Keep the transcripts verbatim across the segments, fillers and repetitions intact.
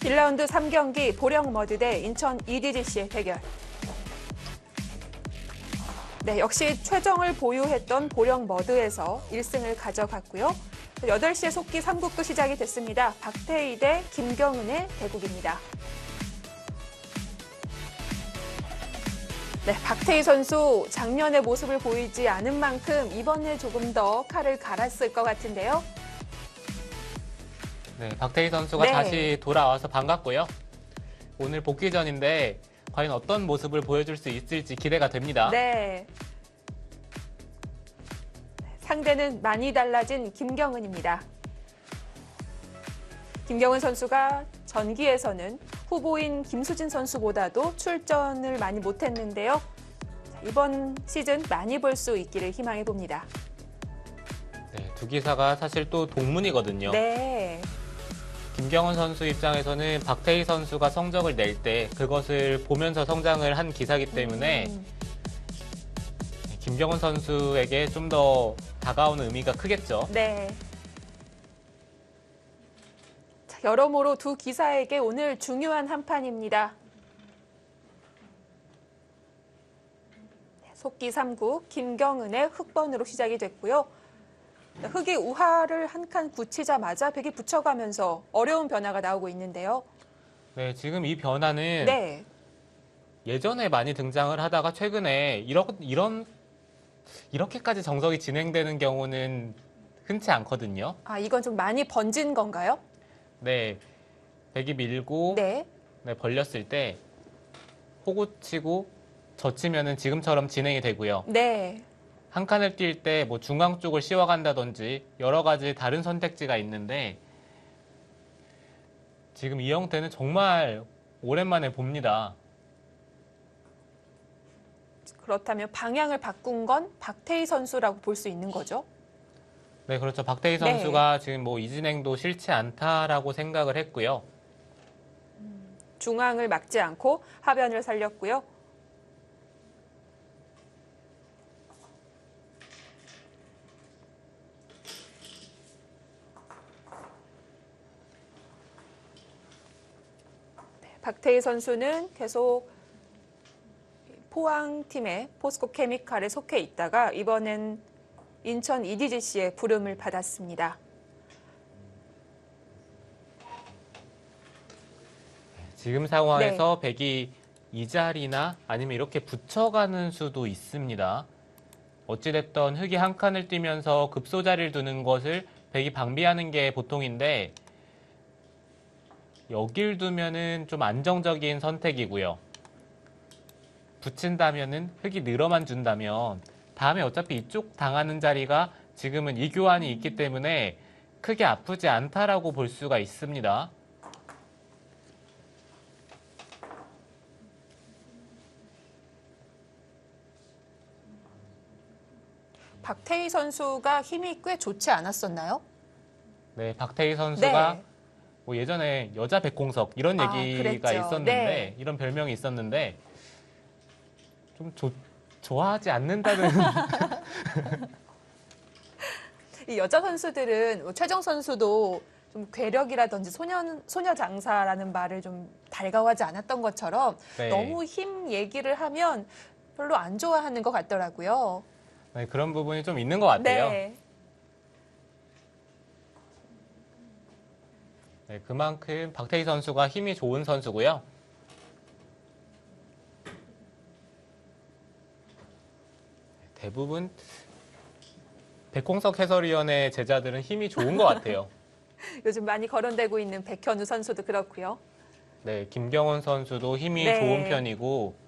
일 라운드 삼 경기 보령머드 대 인천 이디지씨의 대결. 네, 역시 최정을 보유했던 보령머드에서 일 승을 가져갔고요. 여덟 시에 속기 삼 국도 시작이 됐습니다. 박태희 대 김경은의 대국입니다. 네, 박태희 선수 작년의 모습을 보이지 않은 만큼 이번에 조금 더 칼을 갈았을 것 같은데요. 네, 박태희 선수가 네. 다시 돌아와서 반갑고요. 오늘 복귀전인데 과연 어떤 모습을 보여줄 수 있을지 기대가 됩니다. 네. 상대는 많이 달라진 김경은입니다. 김경은 선수가 전기에서는 후보인 김수진 선수보다도 출전을 많이 못했는데요. 이번 시즌 많이 볼 수 있기를 희망해 봅니다. 네, 두 기사가 사실 또 동문이거든요. 네. 김경은 선수 입장에서는 박태희 선수가 성적을 낼 때 그것을 보면서 성장을 한 기사이기 때문에 음. 김경은 선수에게 좀 더 다가오는 의미가 크겠죠. 네. 자, 여러모로 두 기사에게 오늘 중요한 한 판입니다. 속기 삼 국 김경은의 흑번으로 시작이 됐고요. 흑이 우하를 한 칸 굳히자마자 백이 붙여가면서 어려운 변화가 나오고 있는데요. 네, 지금 이 변화는 네. 예전에 많이 등장을 하다가 최근에 이런, 이런 이렇게까지 정석이 진행되는 경우는 흔치 않거든요. 아, 이건 좀 많이 번진 건가요? 네, 백이 밀고 네. 네, 벌렸을 때 호구 치고 젖히면은 지금처럼 진행이 되고요. 네. 한 칸을 뛸 때 뭐 중앙 쪽을 씌워간다든지 여러 가지 다른 선택지가 있는데 지금 이 형태는 정말 오랜만에 봅니다. 그렇다면 방향을 바꾼 건 박태희 선수라고 볼 수 있는 거죠? 네, 그렇죠. 박태희 네. 선수가 지금 뭐 이 진행도 싫지 않다라고 생각을 했고요. 중앙을 막지 않고 하변을 살렸고요. 네, 박태희 선수는 계속 포항팀의 포스코 케미칼에 속해 있다가 이번엔 인천 이디지씨의 부름을 받았습니다. 지금 상황에서 백이 이 자리나 아니면 이렇게 붙여가는 수도 있습니다. 어찌됐든 흑이 한 칸을 뛰면서 급소 자리를 두는 것을 백이 방비하는 게 보통인데 여길 두면은 좀 안정적인 선택이고요. 붙인다면은 흑이 늘어만 준다면 다음에 어차피 이쪽 당하는 자리가 지금은 이 교환이 있기 때문에 크게 아프지 않다라고 볼 수가 있습니다. 박태희 선수가 힘이 꽤 좋지 않았었나요? 네, 박태희 선수가 네. 뭐 예전에 여자 백공석 이런 아, 얘기가 그랬죠. 있었는데 네. 이런 별명이 있었는데 좀 조, 좋아하지 않는다는 이 여자 선수들은 뭐 최정 선수도 좀 괴력이라든지 소년 소녀 장사라는 말을 좀 달가워하지 않았던 것처럼 네. 너무 힘 얘기를 하면 별로 안 좋아하는 것 같더라고요. 네, 그런 부분이 좀 있는 것 같아요. 네. 네, 그만큼 박태희 선수가 힘이 좋은 선수고요. 대부분 백홍석 해설위원의 제자들은 힘이 좋은 것 같아요. 요즘 많이 거론되고 있는 백현우 선수도 그렇고요. 네, 김경원 선수도 힘이 네. 좋은 편이고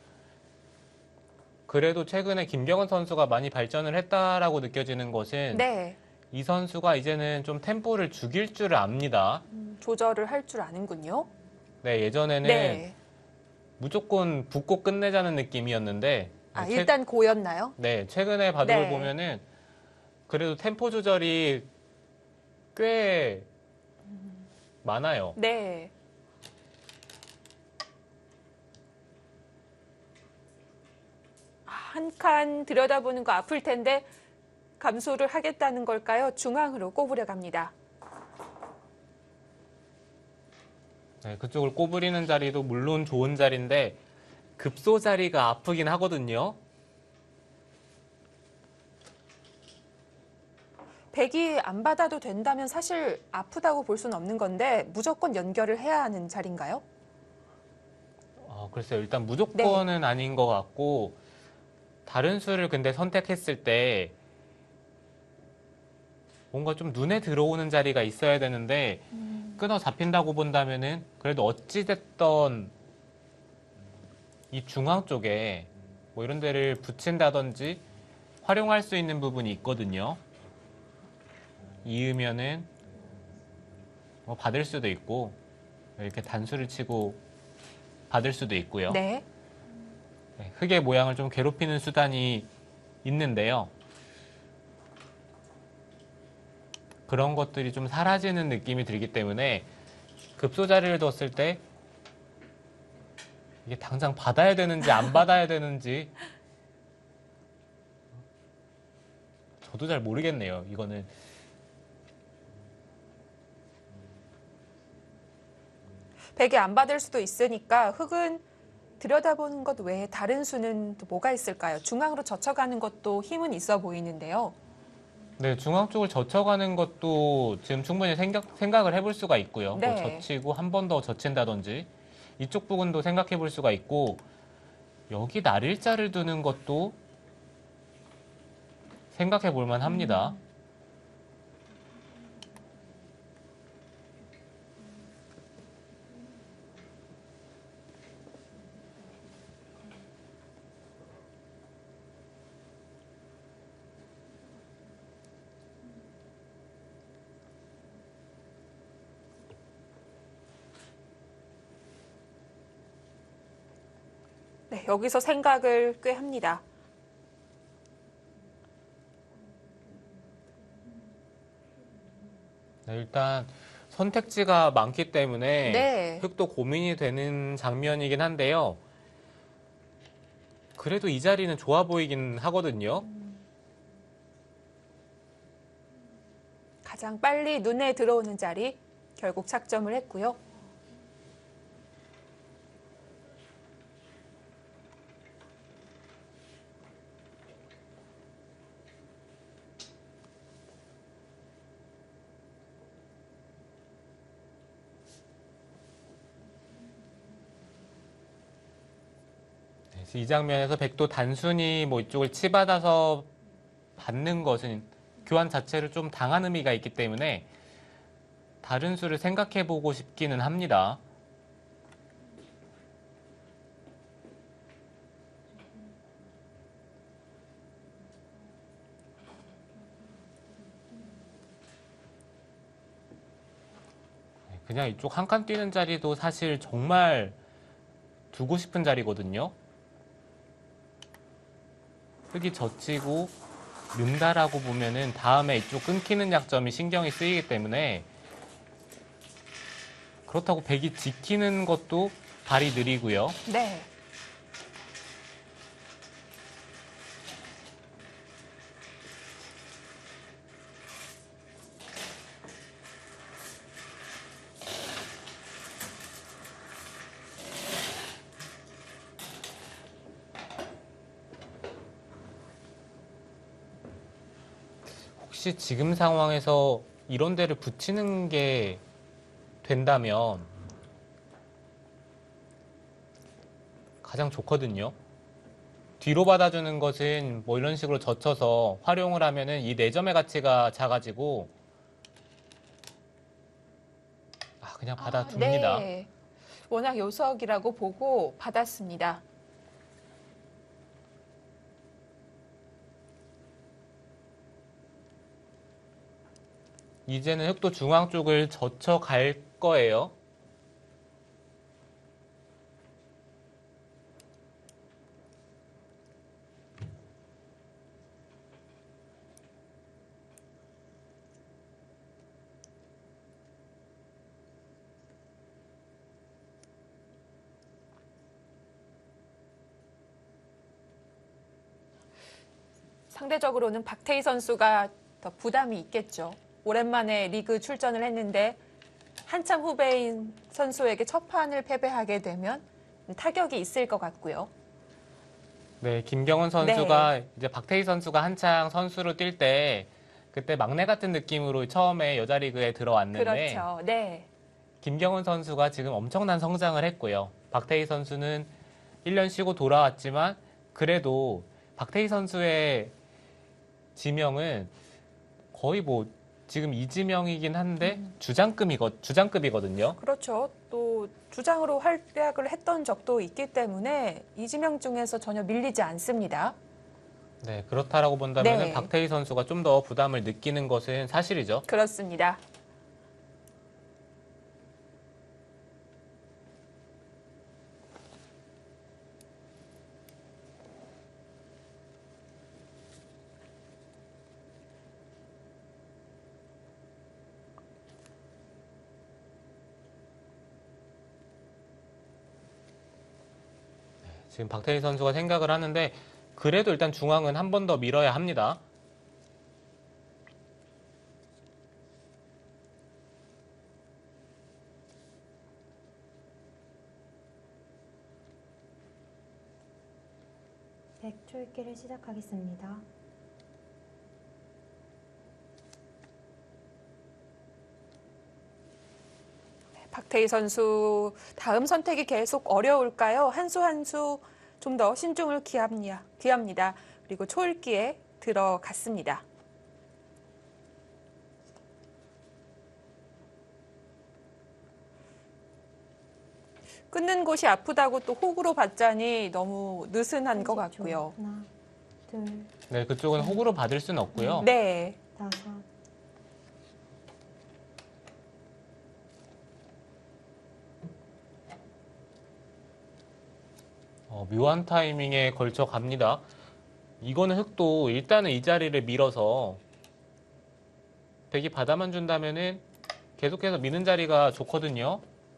그래도 최근에 김경원 선수가 많이 발전을 했다라고 느껴지는 것은 네. 이 선수가 이제는 좀 템포를 죽일 줄 압니다. 음, 조절을 할 줄 아는군요. 네, 예전에는 네. 무조건 붙고 끝내자는 느낌이었는데 아, 최- 일단 고였나요? 네, 최근에 바둑을 네. 보면은 그래도 템포 조절이 꽤 많아요. 네. 한 칸 들여다보는 거 아플 텐데 감소를 하겠다는 걸까요? 중앙으로 꼬부려 갑니다. 네, 그쪽을 꼬부리는 자리도 물론 좋은 자리인데 급소 자리가 아프긴 하거든요. 백이 안 받아도 된다면 사실 아프다고 볼 수는 없는 건데 무조건 연결을 해야 하는 자리인가요? 어, 글쎄요. 일단 무조건은 네. 아닌 것 같고 다른 수를 근데 선택했을 때 뭔가 좀 눈에 들어오는 자리가 있어야 되는데 음. 끊어 잡힌다고 본다면은 그래도 어찌됐던 이 중앙 쪽에 뭐 이런 데를 붙인다든지 활용할 수 있는 부분이 있거든요. 이으면은 뭐 받을 수도 있고 이렇게 단수를 치고 받을 수도 있고요. 네. 네, 흙의 모양을 좀 괴롭히는 수단이 있는데요. 그런 것들이 좀 사라지는 느낌이 들기 때문에 급소자리를 뒀을 때 이게 당장 받아야 되는지 안 받아야 되는지 저도 잘 모르겠네요. 이거는 백이 안 받을 수도 있으니까 흙은 들여다보는 것 외에 다른 수는 또 뭐가 있을까요? 중앙으로 젖혀가는 것도 힘은 있어 보이는데요. 네, 중앙 쪽을 젖혀가는 것도 지금 충분히 생각, 생각을 해볼 수가 있고요. 네. 뭐 젖히고 한 번 더 젖힌다든지 이쪽 부분도 생각해 볼 수가 있고 여기 날일자를 두는 것도 생각해 볼 만합니다. 음. 네, 여기서 생각을 꽤 합니다. 네, 일단 선택지가 많기 때문에 네. 흙도 고민이 되는 장면이긴 한데요. 그래도 이 자리는 좋아 보이긴 하거든요. 가장 빨리 눈에 들어오는 자리 결국 착점을 했고요. 이 장면에서 백도 단순히 뭐 이쪽을 치받아서 받는 것은 교환 자체를 좀 당한 의미가 있기 때문에 다른 수를 생각해 보고 싶기는 합니다. 그냥 이쪽 한 칸 뛰는 자리도 사실 정말 두고 싶은 자리거든요. 흙이 젖히고 는다라고 보면은 다음에 이쪽 끊기는 약점이 신경이 쓰이기 때문에 그렇다고 백이 지키는 것도 발이 느리고요. 네. 혹시 지금 상황에서 이런 데를 붙이는 게 된다면 가장 좋거든요. 뒤로 받아주는 것은 뭐 이런 식으로 젖혀서 활용을 하면은 이 네 점의 가치가 작아지고 아 그냥 받아줍니다. 아, 네. 워낙 요석이라고 보고 받았습니다. 이제는 흑도 중앙 쪽을 젖혀 갈 거예요. 상대적으로는 박태희 선수가 더 부담이 있겠죠. 오랜만에 리그 출전을 했는데 한참 후배인 선수에게 첫 판을 패배하게 되면 타격이 있을 것 같고요. 네, 김경훈 선수가 이제 박태희 선수가 한창 선수로 뛸 때 그때 막내 같은 느낌으로 처음에 여자리그에 들어왔는데 그렇죠. 네. 김경훈 선수가 지금 엄청난 성장을 했고요. 박태희 선수는 일 년 쉬고 돌아왔지만 그래도 박태희 선수의 지명은 거의 뭐 지금 이지명이긴 한데 음. 주장급이거, 주장급이거든요. 그렇죠. 또 주장으로 활약을 했던 적도 있기 때문에 이지명 중에서 전혀 밀리지 않습니다. 네, 그렇다라고 본다면 네. 박태희 선수가 좀 더 부담을 느끼는 것은 사실이죠. 그렇습니다. 지금 박태희 선수가 생각을 하는데 그래도 일단 중앙은 한 번 더 밀어야 합니다. 백 초 읽기를 시작하겠습니다. 박태희 선수 다음 선택이 계속 어려울까요? 한 수 한 수 좀 더 신중을 기합니다. 기합니다. 그리고 초읽기에 들어갔습니다. 끊는 곳이 아프다고 또 호구로 받자니 너무 느슨한 것 삼십 초. 같고요. 하나, 둘, 네, 그쪽은 호구로 받을 수는 없고요. 네. 다섯, 어, 묘한 타이밍에 걸쳐 갑니다. 이거는 흑도 일단은 이 자리를 밀어서 백이 받아만 준다면은 계속해서 미는 자리가 좋거든요.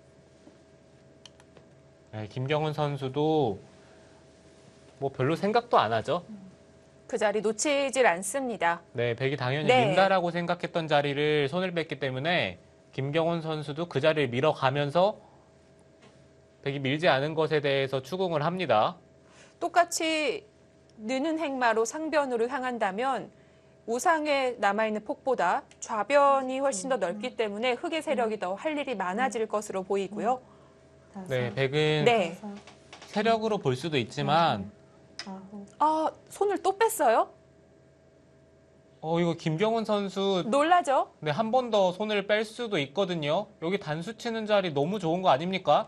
네, 김경훈 선수도 뭐 별로 생각도 안 하죠. 그 자리 놓치질 않습니다. 네, 백이 당연히 네. 민다라고 생각했던 자리를 손을 뺐기 때문에 김경훈 선수도 그 자리를 밀어가면서 백이 밀지 않은 것에 대해서 추궁을 합니다. 똑같이 느는 행마로 상변으로 향한다면 우상에 남아있는 폭보다 좌변이 훨씬 더 넓기 때문에 흑의 세력이 더 할 일이 많아질 것으로 보이고요. 다섯, 네, 백은 네. 여섯, 세력으로 볼 수도 있지만 여덟, 아홉, 아, 손을 또 뺐어요? 어 이거 김경훈 선수 놀라죠? 네, 한 번 더 손을 뺄 수도 있거든요. 여기 단수 치는 자리 너무 좋은 거 아닙니까?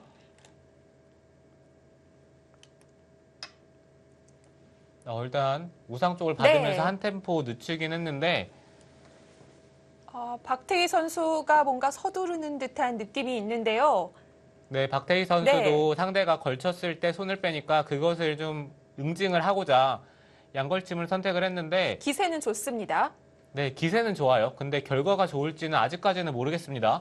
어, 일단 우상 쪽을 받으면서 네. 한 템포 늦추긴 했는데 아, 박태희 선수가 뭔가 서두르는 듯한 느낌이 있는데요. 네, 박태희 선수도 상대가 걸쳤을 때 손을 빼니까 그것을 좀 응징을 하고자 양걸침을 선택을 했는데 기세는 좋습니다. 네, 기세는 좋아요. 근데 결과가 좋을지는 아직까지는 모르겠습니다.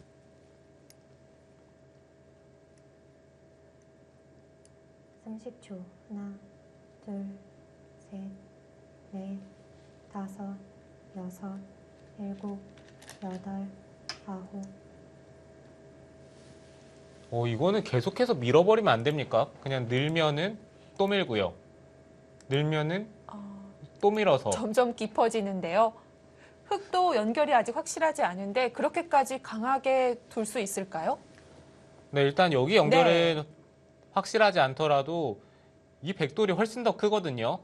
삼십 초. 하나, 둘, 셋, 넷, 다섯, 여섯, 일곱, 여덟, 아홉. 어, 이거는 계속해서 밀어버리면 안 됩니까? 그냥 늘면은 또 밀고요. 늘면은 어, 또 밀어서. 점점 깊어지는데요. 흑도 연결이 아직 확실하지 않은데 그렇게까지 강하게 둘 수 있을까요? 네, 일단 여기 연결은 확실하지 않더라도 이 백돌이 훨씬 더 크거든요.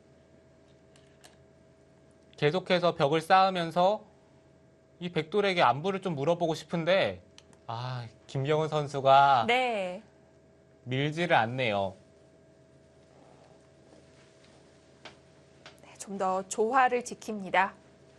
계속해서 벽을 쌓으면서 이 백돌에게 안부를 좀 물어보고 싶은데 아, 김경훈 선수가 네. 밀지를 않네요. 좀 더 조화를 지킵니다.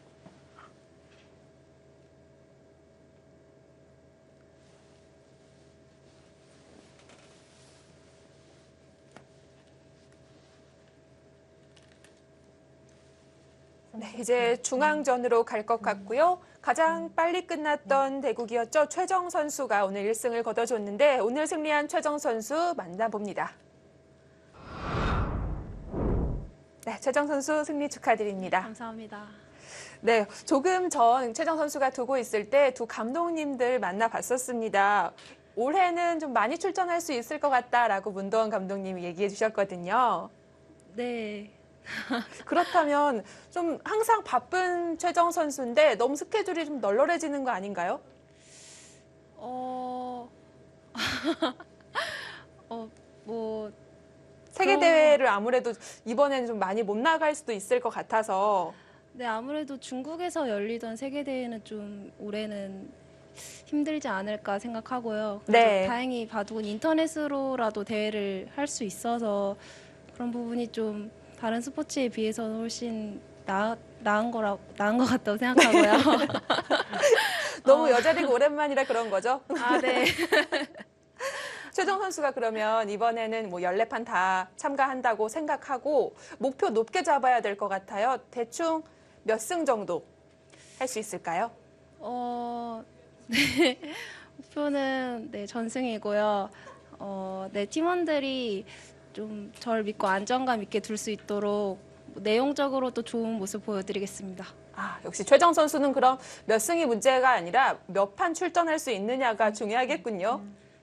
네, 이제 중앙전으로 갈 것 같고요. 가장 빨리 끝났던 대국이었죠. 최정 선수가 오늘 일 승을 거둬줬는데 오늘 승리한 최정 선수 만나봅니다. 네, 최정 선수 승리 축하드립니다. 감사합니다. 네, 조금 전 최정 선수가 두고 있을 때 두 감독님들 만나봤었습니다. 올해는 좀 많이 출전할 수 있을 것 같다라고 문도원 감독님이 얘기해 주셨거든요. 네. 그렇다면 좀 항상 바쁜 최정 선수인데 너무 스케줄이 좀 널널해지는 거 아닌가요? 어, 어, 뭐, 세계 그런- 대회를 아무래도 이번에는 좀 많이 못 나갈 수도 있을 것 같아서. 네, 아무래도 중국에서 열리던 세계대회는 좀 올해는 힘들지 않을까 생각하고요. 그래도 네. 다행히 바둑은 인터넷으로라도 대회를 할 수 있어서 그런 부분이 좀 다른 스포츠에 비해서는 훨씬 나, 나은 거라, 나은 것 같다고 생각하고요. 너무 어. 여자리그 오랜만이라 그런 거죠? 아, 네. 최정 선수가 그러면 이번에는 뭐 열네 판 다 참가한다고 생각하고 목표 높게 잡아야 될 것 같아요. 대충 몇 승 정도 할 수 있을까요? 어, 네. 목표는 네, 전승이고요. 어, 네, 팀원들이 좀 저를 믿고 안정감 있게 둘 수 있도록 내용적으로도 좋은 모습 보여드리겠습니다. 아, 역시 최정 선수는 그럼 몇 승이 문제가 아니라 몇 판 출전할 수 있느냐가 중요하겠군요.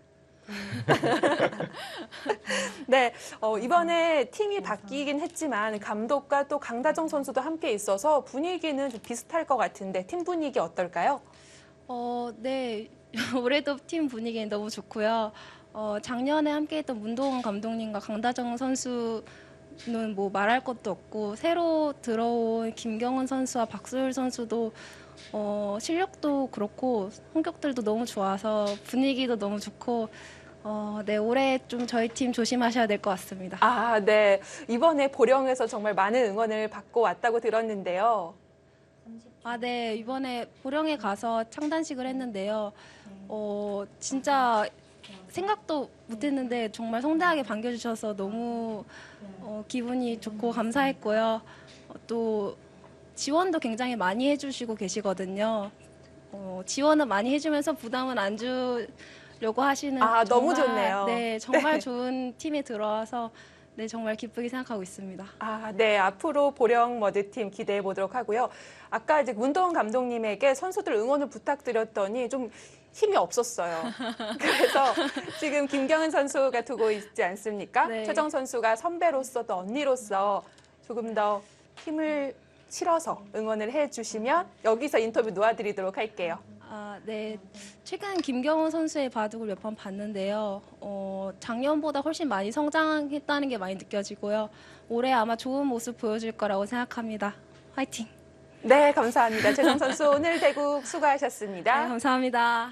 네, 어, 이번에 팀이 바뀌긴 했지만 감독과 또 강다정 선수도 함께 있어서 분위기는 좀 비슷할 것 같은데 팀 분위기 어떨까요? 어, 네. 올해도 팀 분위기는 너무 좋고요. 어, 작년에 함께했던 문도원 감독님과 강다정 선수는 뭐 말할 것도 없고 새로 들어온 김경은 선수와 박소율 선수도 어, 실력도 그렇고 성격들도 너무 좋아서 분위기도 너무 좋고 어, 네, 올해 좀 저희 팀 조심하셔야 될 것 같습니다. 아, 네. 이번에 보령에서 정말 많은 응원을 받고 왔다고 들었는데요. 아, 네. 이번에 보령에 가서 창단식을 했는데요. 어, 진짜 생각도 못했는데 정말 성대하게 반겨주셔서 너무 어, 기분이 좋고 감사했고요. 어, 또 지원도 굉장히 많이 해주시고 계시거든요. 어, 지원은 많이 해주면서 부담은 안 주려고 하시는 아, 너무 정말, 좋네요. 네, 정말 좋은 팀에 들어와서 네, 정말 기쁘게 생각하고 있습니다. 아, 네. 앞으로 보령 머드팀 기대해 보도록 하고요. 아까 이제 문도원 감독님에게 선수들 응원을 부탁드렸더니 좀 힘이 없었어요. 그래서 지금 김경은 선수가 두고 있지 않습니까? 네. 최정 선수가 선배로서 또 언니로서 조금 더 힘을 실어서 응원을 해 주시면 여기서 인터뷰 놓아드리도록 할게요. 아, 네. 최근 김경훈 선수의 바둑을 몇 번 봤는데요. 어, 작년보다 훨씬 많이 성장했다는 게 많이 느껴지고요. 올해 아마 좋은 모습 보여줄 거라고 생각합니다. 화이팅! 네, 감사합니다. 최정 선수 오늘 대국 네, 수고하셨습니다. 감사합니다.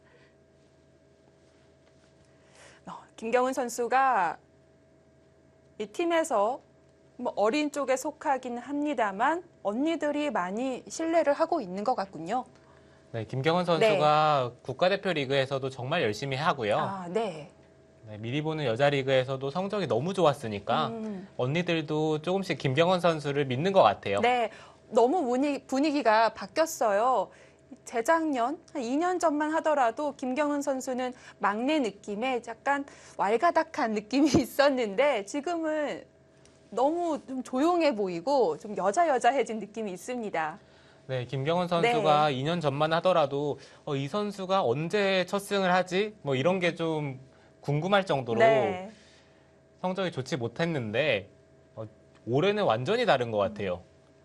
어, 김경은 선수가 이 팀에서 뭐 어린 쪽에 속하긴 합니다만 언니들이 많이 신뢰를 하고 있는 것 같군요. 네, 김경은 선수가 국가대표 리그에서도 정말 열심히 하고요. 아, 네. 네, 미리 보는 여자 리그에서도 성적이 너무 좋았으니까 음, 언니들도 조금씩 김경은 선수를 믿는 것 같아요. 네, 너무 분위, 분위기가 바뀌었어요. 재작년, 한 이 년 전만 하더라도 김경은 선수는 막내 느낌에 약간 왈가닥한 느낌이 있었는데 지금은 너무 좀 조용해 보이고 좀 여자 여자해진 느낌이 있습니다. 네, 김경은 선수가 이 년 전만 하더라도 어, 이 선수가 언제 첫 승을 하지? 뭐 이런 게 좀 궁금할 정도로 네. 성적이 좋지 못했는데 어, 올해는 완전히 다른 것 같아요.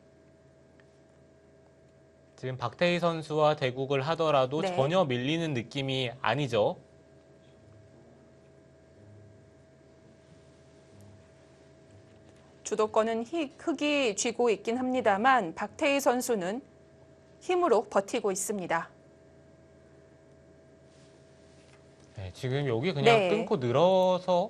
지금 박태희 선수와 대국을 하더라도 네. 전혀 밀리는 느낌이 아니죠. 주도권은 히- 흑이 쥐고 있긴 합니다만 박태희 선수는 힘으로 버티고 있습니다. 네, 지금 여기 그냥 네. 끊고 늘어서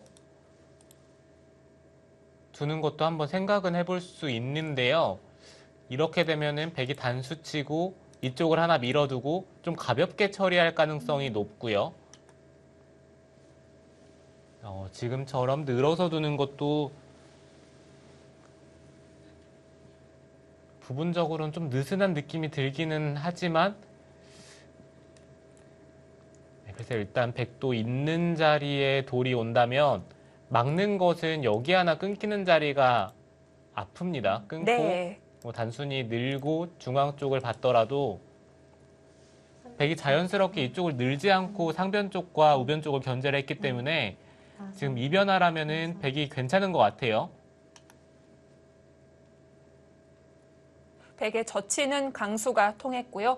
두는 것도 한번 생각은 해볼 수 있는데요. 이렇게 되면은 백이 단수 치고 이쪽을 하나 밀어두고 좀 가볍게 처리할 가능성이 높고요. 어, 지금처럼 늘어서 두는 것도 부분적으로는 좀 느슨한 느낌이 들기는 하지만 네, 그래서 일단 백도 있는 자리에 돌이 온다면 막는 것은 여기 하나 끊기는 자리가 아픕니다. 끊고 네. 뭐 단순히 늘고 중앙 쪽을 봤더라도 백이 자연스럽게 이쪽을 늘지 않고 상변 쪽과 우변 쪽을 견제를 했기 때문에 지금 이변화라면은 백이 괜찮은 것 같아요. 백의 젖히는 강수가 통했고요.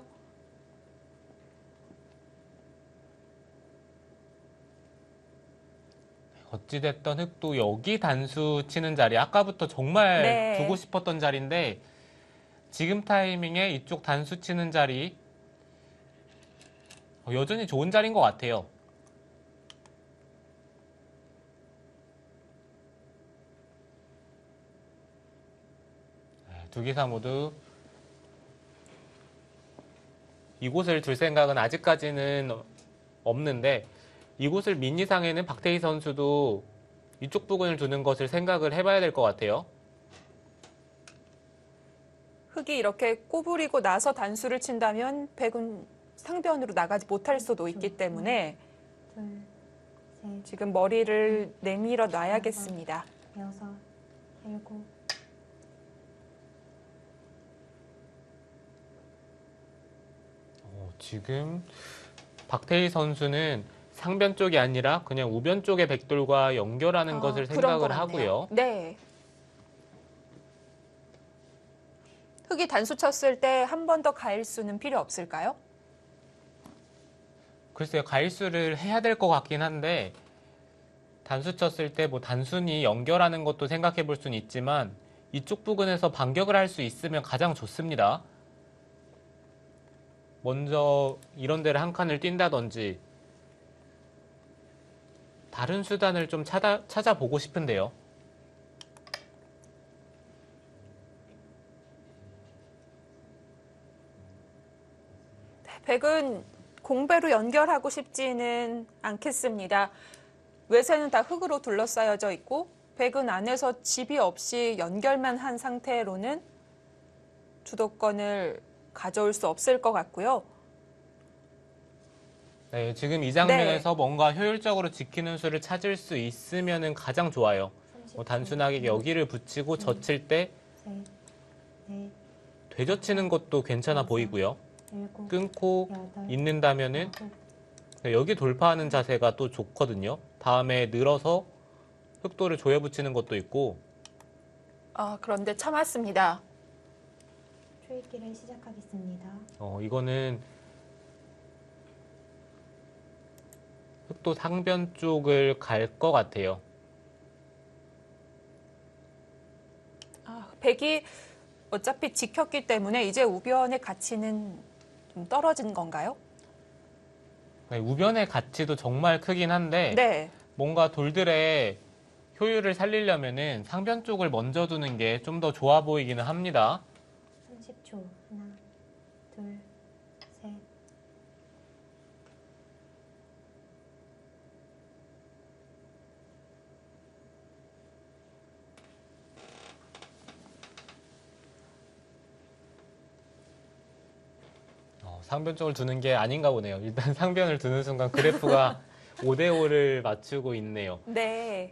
어찌됐던 흑도 여기 단수 치는 자리, 아까부터 정말 네. 두고 싶었던 자리인데 지금 타이밍에 이쪽 단수 치는 자리 어, 여전히 좋은 자리인 것 같아요. 두 기사 모두 이곳을 둘 생각은 아직까지는 없는데 이곳을 민 이상에는 박태희 선수도 이쪽 부근을 두는 것을 생각을 해봐야 될 것 같아요. 흑이 이렇게 꼬부리고 나서 단수를 친다면 백은 상변으로 나가지 못할 수도 있기 때문에 둘, 셋, 지금 머리를 내밀어 놔야겠습니다. 여섯, 일곱. 어, 지금 박태희 선수는 상변 쪽이 아니라 그냥 우변 쪽의 백돌과 연결하는 아, 것을 그런 생각을 것 같네요. 하고요. 네. 흑이 단수 쳤을 때 한 번 더 가일 수는 필요 없을까요? 글쎄요, 가일수를 해야 될 것 같긴 한데 단수 쳤을 때 뭐 단순히 연결하는 것도 생각해 볼 수는 있지만 이쪽 부근에서 반격을 할 수 있으면 가장 좋습니다. 먼저 이런 데를 한 칸을 뛴다든지 다른 수단을 좀 찾아, 찾아보고 싶은데요. 백은 공배로 연결하고 싶지는 않겠습니다. 외세는 다 흙으로 둘러싸여져 있고 백은 안에서 집이 없이 연결만 한 상태로는 주도권을 가져올 수 없을 것 같고요. 네, 지금 이 장면에서 뭔가 효율적으로 지키는 수를 찾을 수 있으면 가장 좋아요. 뭐 단순하게 여기를 붙이고 젖힐 때 셋, 넷, 되젖히는 것도 괜찮아 보이고요. 일곱, 끊고 여덟, 있는다면은 아홉, 여기 돌파하는 자세가 또 좋거든요. 다음에 늘어서 흑도를 조여 붙이는 것도 있고. 아, 그런데 참았습니다. 초읽기를 시작하겠습니다. 어, 이거는 흑도 상변 쪽을 갈 것 같아요. 아, 백이 어차피 지켰기 때문에 이제 우변의 가치는 좀 떨어진 건가요? 네, 우변의 가치도 정말 크긴 한데 네. 뭔가 돌들의 효율을 살리려면은 상변 쪽을 먼저 두는 게 좀 더 좋아 보이기는 합니다. 삼십 초. 하나, 둘, 셋. 어, 상변 쪽을 두는 게 아닌가 보네요. 일단 상변을 두는 순간 그래프가 오 대 오를 맞추고 있네요. 네.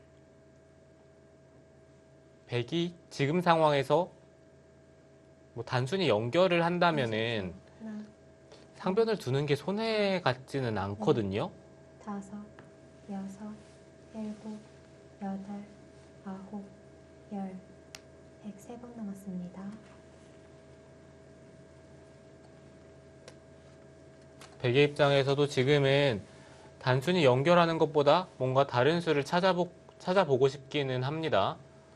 백이 지금 상황에서 뭐 단순히 연결을 한다면은 하나, 상변을 두는 게 손해 같지는 않거든요. 다섯, 여섯, 일곱, 여덟, 아홉, 열. 백세 번 남았습니다. 백의 입장에서도 지금은 단순히 연결하는 것보다 뭔가 다른 수를 찾아보, 찾아보고 싶기는 합니다.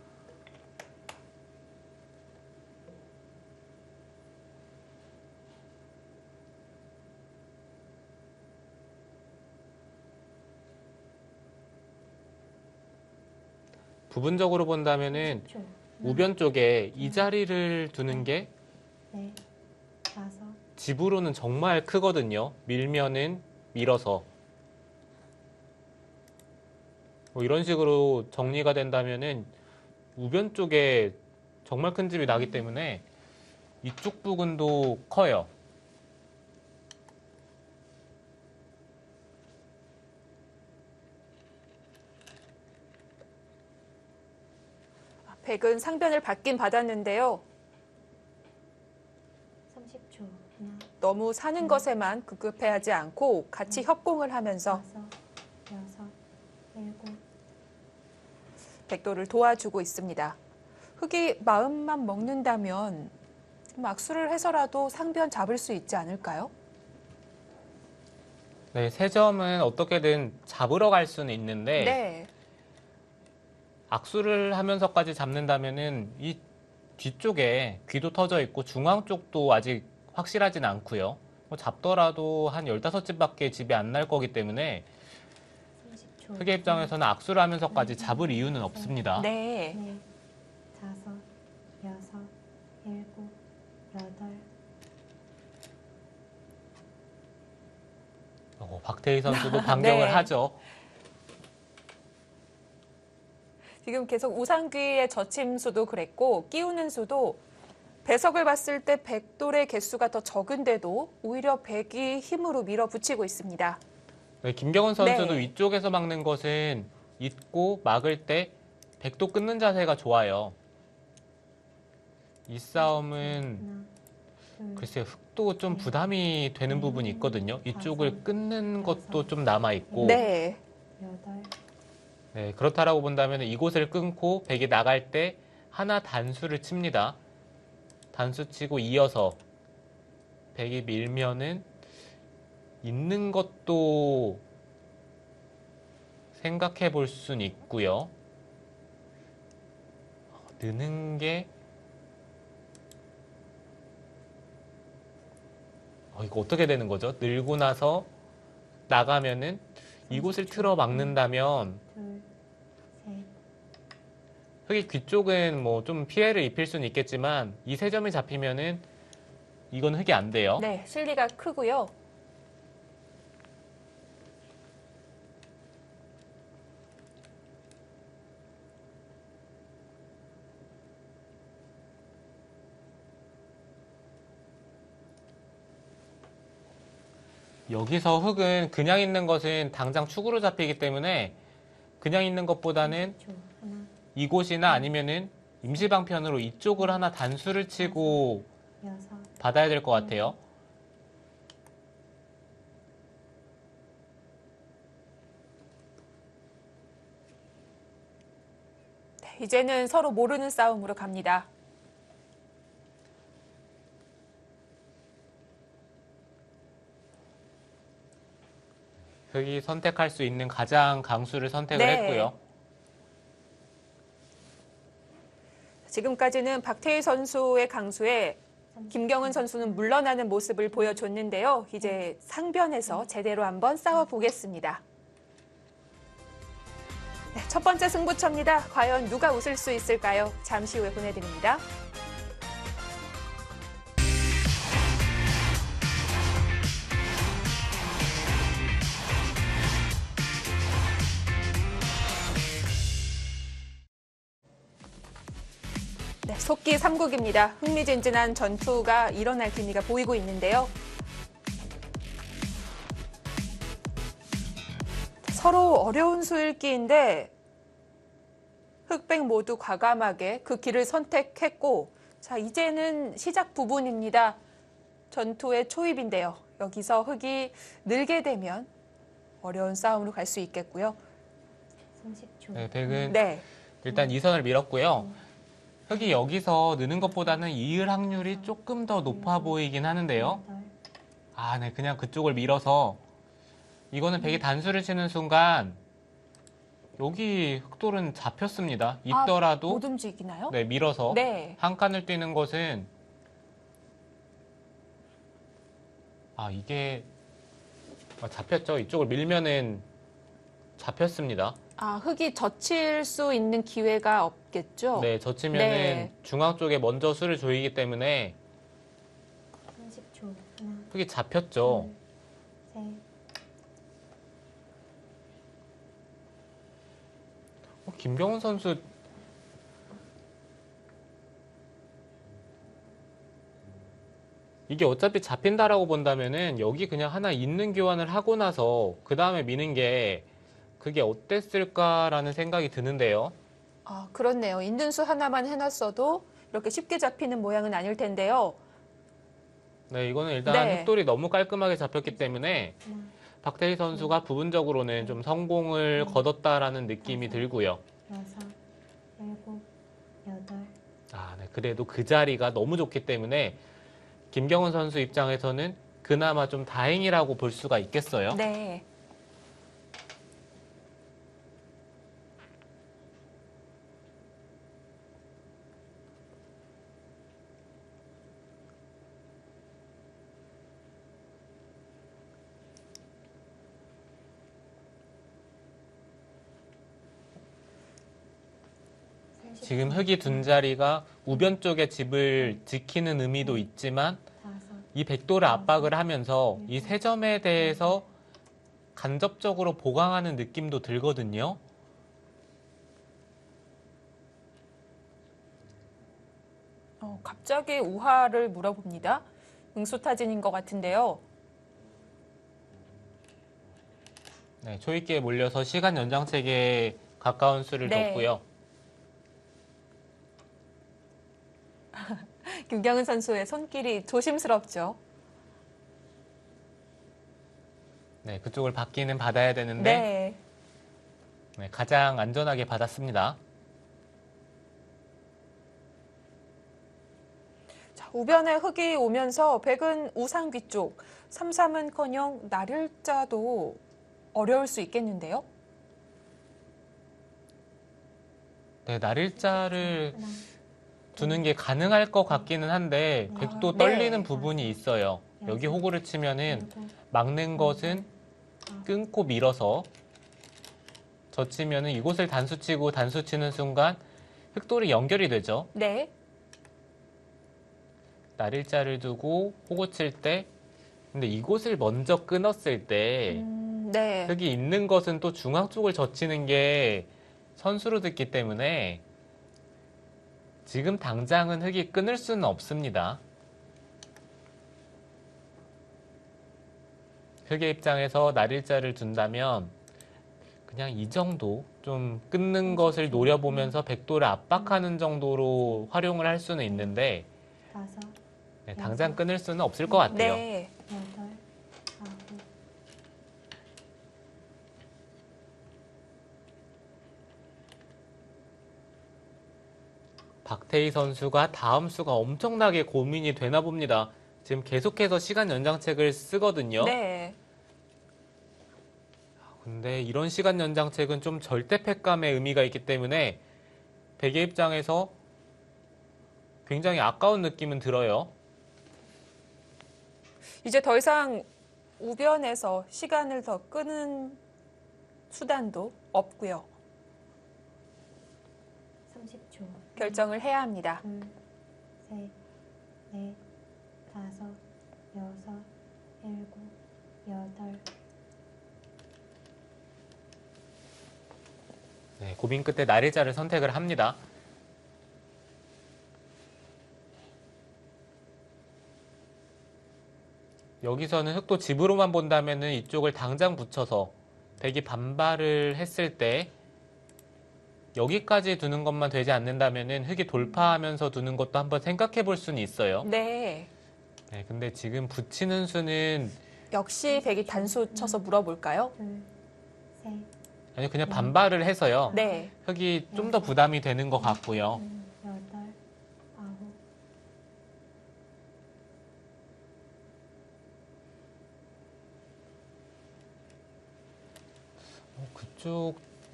부분적으로 본다면은 삼십 초. 하나, 우변 쪽에 이 자리를 두는 게 넷, 다섯, 집으로는 정말 크거든요. 밀면은 밀어서. 뭐 이런 식으로 정리가 된다면은 우변 쪽에 정말 큰 집이 나기 때문에 이쪽 부근도 커요. 백은 상변을 받긴 받았는데요. 너무 사는 것에만 급급해하지 않고 같이 협공을 하면서 다섯, 여섯, 일곱, 백도를 도와주고 있습니다. 흙이 마음만 먹는다면 좀 악수를 해서라도 상변 잡을 수 있지 않을까요? 네, 세 점은 어떻게든 잡으러 갈 수는 있는데 네. 악수를 하면서까지 잡는다면은 이 뒤쪽에 귀도 터져 있고 중앙 쪽도 아직 확실하진 않고요. 뭐 잡더라도 한 열다섯 집밖에 집이 안 날 거기 때문에 삼십 초. 흑의 입장에서는 악수를 하면서까지 잡을 이유는 없습니다. 네. 넷, 다섯, 여섯, 일곱, 여덟, 어, 박태희 선수도 반격을 네. 하죠. 지금 계속 우상귀의 저침수도 그랬고 끼우는 수도 배석을 봤을 때 백돌의 개수가 더 적은데도 오히려 백이 힘으로 밀어붙이고 있습니다. 네, 김경은 선수도 네. 위쪽에서 막는 것은 잊고 막을 때 백도 끊는 자세가 좋아요. 이 싸움은 하나, 둘, 글쎄요, 흑도 좀 부담이 되는 부분이 있거든요. 이쪽을 끊는 것도 좀 남아있고. 네. 여덟, 네, 그렇다라고 본다면 이곳을 끊고 백이 나갈 때 하나 단수를 칩니다. 단수 치고 이어서 백이 밀면은 있는 것도 생각해 볼 수는 있고요. 느는 게 어, 이거 어떻게 되는 거죠? 늘고 나서 나가면은 이곳을 틀어 막는다면 둘, 셋, 흑이 귀 쪽은 뭐 좀 피해를 입힐 수는 있겠지만 이 세 점이 잡히면은 이건 흑이 안 돼요. 네. 실리가 크고요. 여기서 흑은 그냥 있는 것은 당장 축으로 잡히기 때문에 그냥 있는 것보다는 초, 하나, 이곳이나 아니면은 임시방편으로 이쪽을 하나 단수를 치고 여섯, 받아야 될 것 같아요. 네, 이제는 서로 모르는 싸움으로 갑니다. 흑이 선택할 수 있는 가장 강수를 선택을 네. 했고요. 지금까지는 박태희 선수의 강수에 김경은 선수는 물러나는 모습을 보여줬는데요. 이제 상변에서 제대로 한번 싸워보겠습니다. 네, 첫 번째 승부처입니다. 과연 누가 웃을 수 있을까요? 잠시 후에 보내드립니다. 네, 속기 삼 국입니다. 흥미진진한 전투가 일어날 기미가 보이고 있는데요. 서로 어려운 수읽기인데 흑백 모두 과감하게 그 길을 선택했고, 자, 이제는 시작 부분입니다. 전투의 초입인데요. 여기서 흑이 늘게 되면 어려운 싸움으로 갈 수 있겠고요. 삼십 초. 네, 백은 네. 일단 이 선을 밀었고요. 흑이 여기서 느는 것보다는 이을 확률이 조금 더 높아 보이긴 하는데요. 여덟, 아, 네, 그냥 그쪽을 밀어서 이거는 백이 단수를 치는 순간 여기 흑돌은 잡혔습니다. 있더라도 못 움직이나요? 네, 밀어서 네. 한 칸을 뛰는 것은 아, 이게 아, 잡혔죠. 이쪽을 밀면은 잡혔습니다. 아, 흑이 젖힐 수 있는 기회가 없겠죠? 네, 젖히면은 네. 중앙 쪽에 먼저 수를 조이기 때문에 삼십 초. 하나, 흑이 잡혔죠. 둘, 셋, 어, 김경훈 선수 이게 어차피 잡힌다라고 본다면은 여기 그냥 하나 있는 교환을 하고 나서 그 다음에 미는 게 그게 어땠을까라는 생각이 드는데요. 아, 그렇네요. 있는 수 하나만 해놨어도 이렇게 쉽게 잡히는 모양은 아닐 텐데요. 네, 이거는 일단 네. 흑돌이 너무 깔끔하게 잡혔기 때문에 하나, 박태희 선수가 부분적으로는 좀 성공을 거뒀다라는 느낌이 들고요. 여섯, 일곱, 여덟, 아, 네, 그래도 그 자리가 너무 좋기 때문에 김경은 선수 입장에서는 그나마 좀 다행이라고 볼 수가 있겠어요. 네. 지금 흙이 둔 자리가 우변 쪽의 집을 지키는 의미도 있지만 다섯, 이 백도를 압박을 하면서 이 세 점에 대해서 간접적으로 보강하는 느낌도 들거든요. 어, 갑자기 우하를 물어봅니다. 응수타진인 것 같은데요. 네, 초입기에 몰려서 시간 연장책에 가까운 수를 네. 뒀고요. 김경은 선수의 손길이 조심스럽죠. 네, 그쪽을 받기는 받아야 되는데 네. 네, 가장 안전하게 받았습니다. 자, 우변에 흙이 오면서 백은 우상귀 쪽, 삼삼은커녕 나를자도 어려울 수 있겠는데요. 네, 날일자를 하나, 두는 게 가능할 것 같기는 한데 백도 네. 떨리는 부분이 있어요. 여기 호구를 치면은 일곱, 막는 것은 끊고 밀어서 젖히면은 이곳을 단수 치고 단수 치는 순간 흑돌이 연결이 되죠. 네. 날일자를 두고 호구 칠 때 근데 이곳을 먼저 끊었을 때 음, 네. 흙이 있는 것은 또 중앙 쪽을 젖히는 게 선수로 듣기 때문에 지금 당장은 흙이 끊을 수는 없습니다. 흙의 입장에서 날일자를 둔다면 그냥 이 정도 좀 끊는 것을 노려보면서 백도를 압박하는 정도로 활용을 할 수는 있는데 다섯, 네, 당장 끊을 수는 없을 것 같아요. 네. 여덟, 아홉, 박태희 선수가 다음 수가 엄청나게 고민이 되나 봅니다. 지금 계속해서 시간 연장책을 쓰거든요. 네. 근데 이런 시간 연장책은 좀 절대패감의 의미가 있기 때문에 백의 입장에서 굉장히 아까운 느낌은 들어요. 이제 더 이상 우변에서 시간을 더 끄는 수단도 없고요. 삼십 초. 결정을 해야 합니다. 둘, 셋, 넷, 다섯, 여섯, 일곱, 여덟. 네, 고민 끝에 날일자를 선택을 합니다. 여기서는 흑도 집으로만 본다면은 이쪽을 당장 붙여서 백이 반발을 했을 때 여기까지 두는 것만 되지 않는다면은 흑이 돌파하면서 두는 것도 한번 생각해 볼 수는 있어요. 네. 네, 근데 지금 붙이는 수는 역시 백이 단수 쳐서 물어볼까요? 둘, 셋, 아니 그냥 반발을 해서요. 네. 흑이 좀 더 부담이 되는 것 같고요. 여덟, 아홉, 어, 그쪽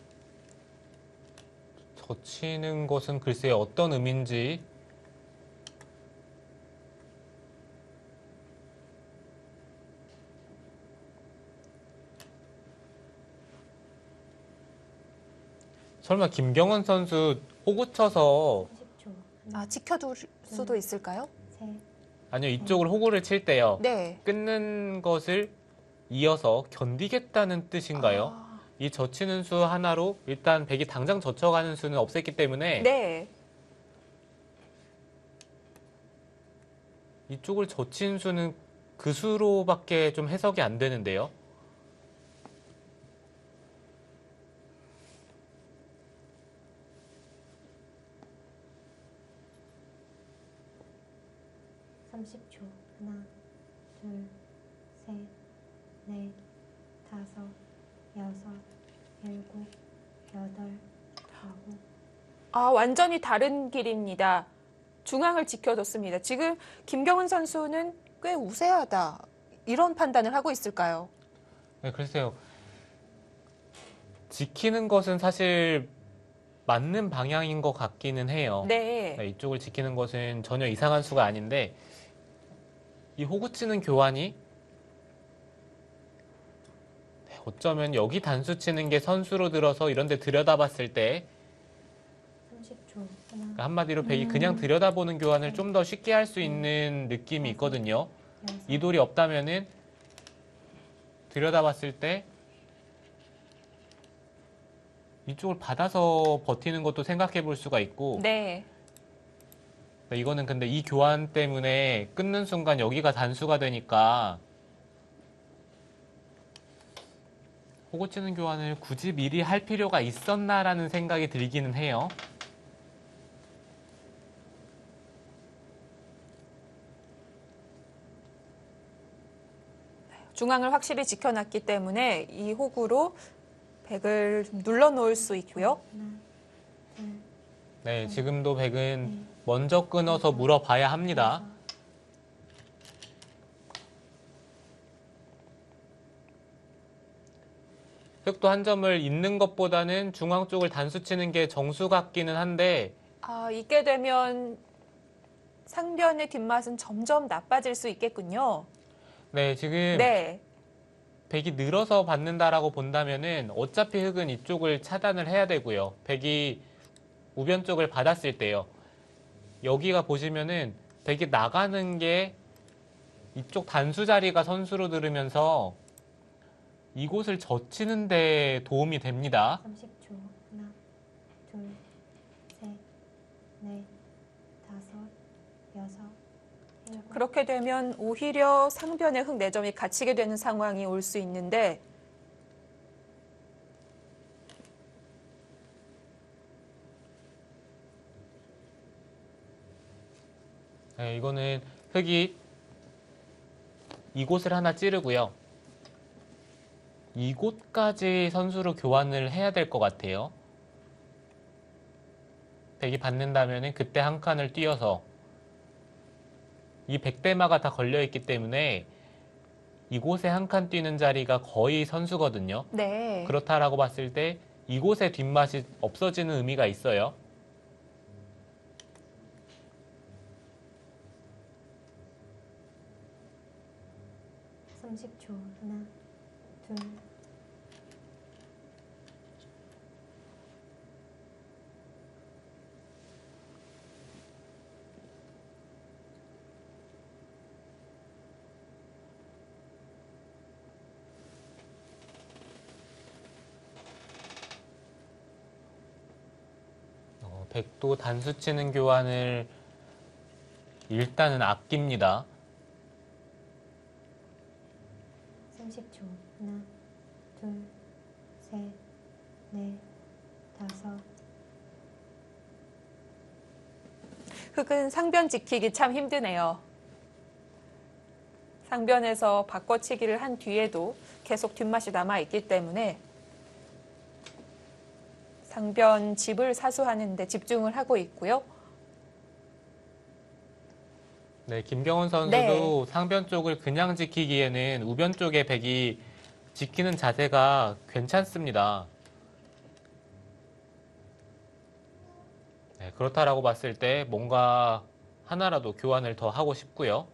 젖히는 것은 글쎄 어떤 의미인지 설마 김경원 선수 호구 쳐서 삼십 초. 아, 지켜둘 수도 있을까요? 셋, 아니요 이쪽을 호구를 칠 때요 네. 끊는 것을 이어서 견디겠다는 뜻인가요? 아, 이 젖히는 수 하나로 일단 백이 당장 젖혀가는 수는 없었기 때문에 네. 이쪽을 젖힌 수는 그 수로밖에 좀 해석이 안 되는데요. 삼십 초. 하나, 둘, 셋, 넷, 다섯, 여섯, 일곱, 여덟, 아홉. 아, 완전히 다른 길입니다. 중앙을 지켜줬습니다. 지금 김경은 선수는 꽤 우세하다. 이런 판단을 하고 있을까요? 네, 글쎄요. 지키는 것은 사실 맞는 방향인 것 같기는 해요. 네. 네, 이쪽을 지키는 것은 전혀 이상한 수가 아닌데 이 호구치는 교환이 네, 어쩌면 여기 단수 치는 게 선수로 들어서 이런 데 들여다봤을 때 삼십 초. 하나, 그러니까 한마디로 백이 그냥 들여다보는 교환을 좀 더 쉽게 할 수 있는 느낌이 있거든요. 여섯, 이 돌이 없다면은 들여다봤을 때 이쪽을 받아서 버티는 것도 생각해 볼 수가 있고 네. 이거는 근데 이 교환 때문에 끊는 순간 여기가 단수가 되니까 호구치는 교환을 굳이 미리 할 필요가 있었나라는 생각이 들기는 해요. 중앙을 확실히 지켜놨기 때문에 이 호구로 백을 좀 눌러놓을 수 있고요. 하나, 둘, 네, 지금도 백은 먼저 끊어서 물어봐야 합니다. 여섯. 흑도 한 점을 잇는 것보다는 중앙 쪽을 단수 치는 게 정수 같기는 한데 아, 이게 되면 상변의 뒷맛은 점점 나빠질 수 있겠군요. 네, 지금 네. 백이 늘어서 받는다라고 본다면은 어차피 흑은 이쪽을 차단을 해야 되고요. 백이 우변 쪽을 받았을 때요. 여기가 보시면은 백이 나가는 게 이쪽 단수 자리가 선수로 들으면서 이곳을 젖히는 데 도움이 됩니다. 삼십 초. 하나, 둘, 셋, 넷, 다섯, 여섯, 일곱. 그렇게 되면 오히려 상변의 흑 네 점이 갇히게 되는 상황이 올 수 있는데 네, 이거는 흑이 이곳을 하나 찌르고요. 이곳까지 선수로 교환을 해야 될 것 같아요. 백이 받는다면 그때 한 칸을 띄어서 이 백대마가 다 걸려있기 때문에 이곳에 한 칸 뛰는 자리가 거의 선수거든요. 네. 그렇다라고 봤을 때 이곳의 뒷맛이 없어지는 의미가 있어요. 삼십 초. 하나, 둘, 어, 백도 단수 치는 교환을 일단은 아낍니다. 삼십 초. 하나, 둘, 셋, 넷, 다섯. 흑은 상변 지키기 참 힘드네요. 상변에서 바꿔치기를 한 뒤에도 계속 뒷맛이 남아있기 때문에 상변 집을 사수하는 데 집중을 하고 있고요. 네, 김경훈 선수도 네. 상변 쪽을 그냥 지키기에는 우변 쪽의 백이 지키는 자세가 괜찮습니다. 네, 그렇다라고 봤을 때 뭔가 하나라도 교환을 더 하고 싶고요.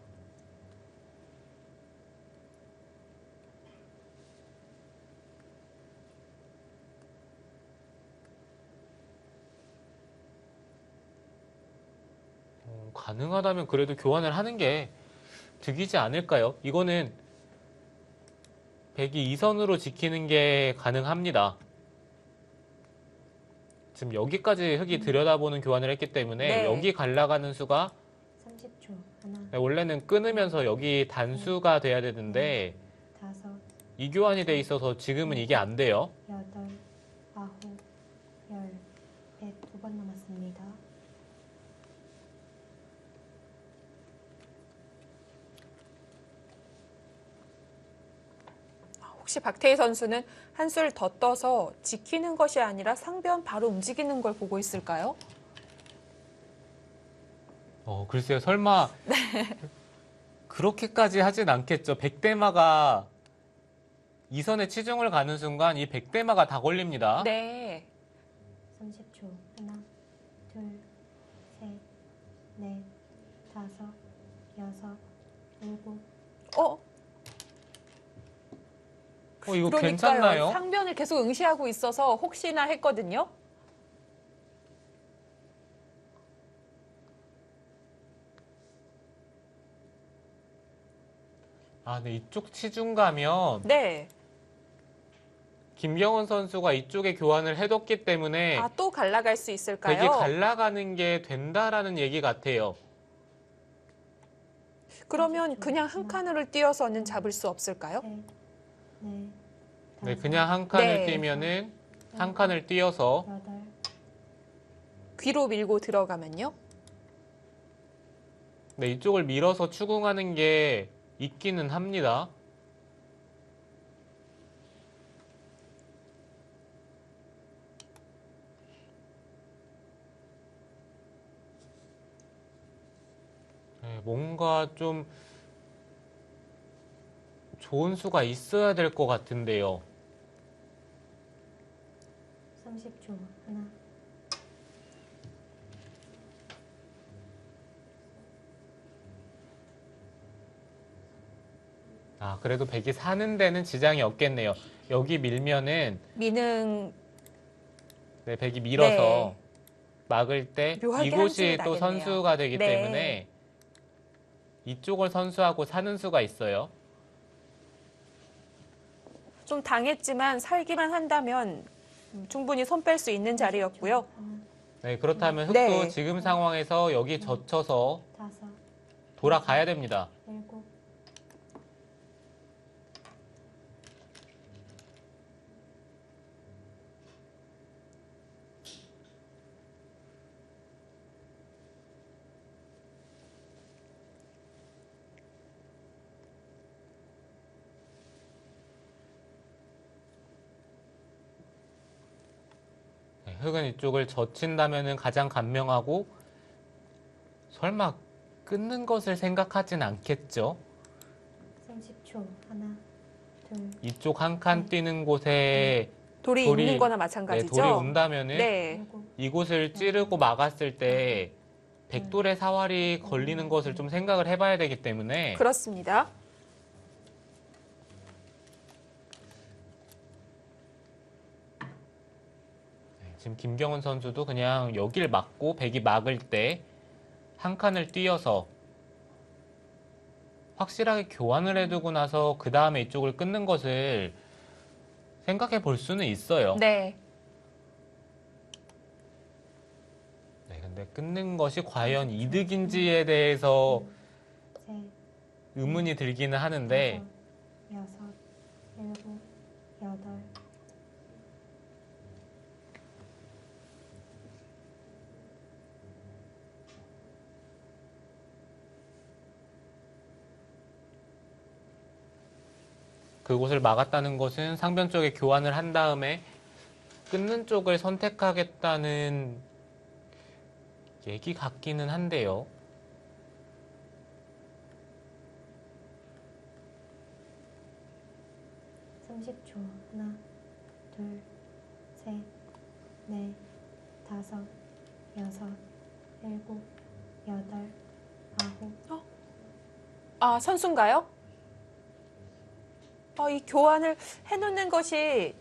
어, 가능하다면 그래도 교환을 하는 게 득이지 않을까요? 이거는 백이 이 선으로 지키는 게 가능합니다. 지금 여기까지 흑이 들여다보는 교환을 했기 때문에 네. 여기 갈라가는 수가 삼십 초. 하나, 네, 원래는 끊으면서 여기 단수가 돼야 되는데 다섯, 이 교환이 돼 있어서 지금은 이게 안 돼요. 여덟, 아홉, 열. 백 두 번 남았습니다. 혹시 박태희 선수는 한술 더 떠서 지키는 것이 아니라 상변 바로 움직이는 걸 보고 있을까요? 어, 글쎄요. 설마 그렇게까지 하진 않겠죠. 백대마가 이 선에 치중을 가는 순간 이 백대마가 다 걸립니다. 네. 삼십 초. 하나, 둘, 셋, 넷, 다섯, 여섯, 일곱. 어, 어, 이거 그러니까요. 괜찮나요? 상변을 계속 응시하고 있어서 혹시나 했거든요. 아, 네. 이쪽 치중 가면 네. 김경원 선수가 이쪽에 교환을 해뒀기 때문에 아, 또 갈라갈 수 있을까요? 되게 갈라가는 게 된다라는 얘기 같아요. 그러면 그냥 한 칸으로 뛰어서는 잡을 수 없을까요? 셋, 넷, 네, 다섯, 그냥 한 칸을 네. 뛰면은 한 칸을 뛰어서 여덟, 귀로 밀고 들어가면요. 네, 이쪽을 밀어서 추궁하는 게 있기는 합니다. 네, 뭔가 좀 좋은 수가 있어야 될 것 같은데요. 삼십 초. 하나, 아, 그래도 백이 사는 데는 지장이 없겠네요. 여기 밀면은 미능 네, 백이 밀어서 네. 막을 때 묘하게 이곳이 한층이 또 나겠네요. 선수가 되기 네. 때문에 이쪽을 선수하고 사는 수가 있어요. 좀 당했지만 살기만 한다면 충분히 손 뺄 수 있는 자리였고요. 하나, 네, 그렇다면 흑도 네. 지금 상황에서 여기 젖혀서 다섯, 돌아가야 됩니다. 일곱. 네, 흑은 이쪽을 젖힌다면 가장 간명하고 설마 끊는 것을 생각하진 않겠죠? 삼십 초. 하나, 둘, 이쪽 한 칸 뛰는 곳에 돌이, 돌이- 있는 거나 네, 마찬가지죠. 돌이 온다면은 네. 일곱, 이곳을 찌르고 막았을 때 백돌의 사활이 걸리는 것을 좀 생각을 해봐야 되기 때문에 그렇습니다. 지금 김경은 선수도 그냥 여길 막고 백이 막을 때 한 칸을 뛰어서 확실하게 교환을 해두고 나서 그 다음에 이쪽을 끊는 것을 생각해 볼 수는 있어요. 네. 네, 근데 끊는 것이 과연 이득인지에 대해서 셋, 의문이 들기는 하는데 다섯, 여섯, 일곱, 여덟. 그곳을 막았다는 것은 상변 쪽에 교환을 한 다음에 끊는 쪽을 선택하겠다는 얘기 같기는 한데요. 삼십 초. 하나, 둘, 셋, 넷, 다섯, 여섯, 일곱, 여덟, 아홉. 아, 선수인가요? 아, 이 교환을 해놓는 것이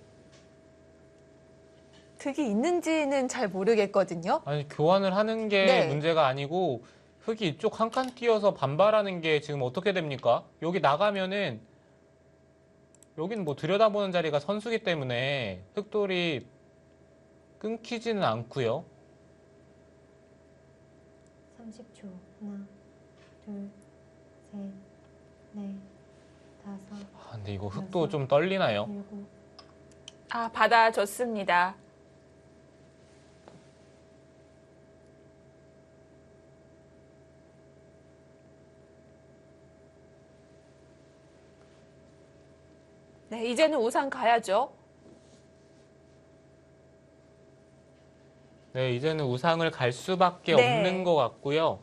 득이 있는지는 잘 모르겠거든요. 아니, 교환을 하는 게 네. 문제가 아니고 흑이 이쪽 한 칸 뛰어서 반발하는 게 지금 어떻게 됩니까? 여기 나가면은 여기는 뭐 들여다보는 자리가 선수기 때문에 흑돌이 끊기지는 않고요. 삼십 초. 하나, 둘, 셋, 넷, 다섯, 아, 근데 이거 흑도 좀 떨리나요? 일곱. 아, 받아줬습니다. 네, 이제는 우상 가야죠. 네, 이제는 우상을 갈 수밖에 네. 없는 것 같고요.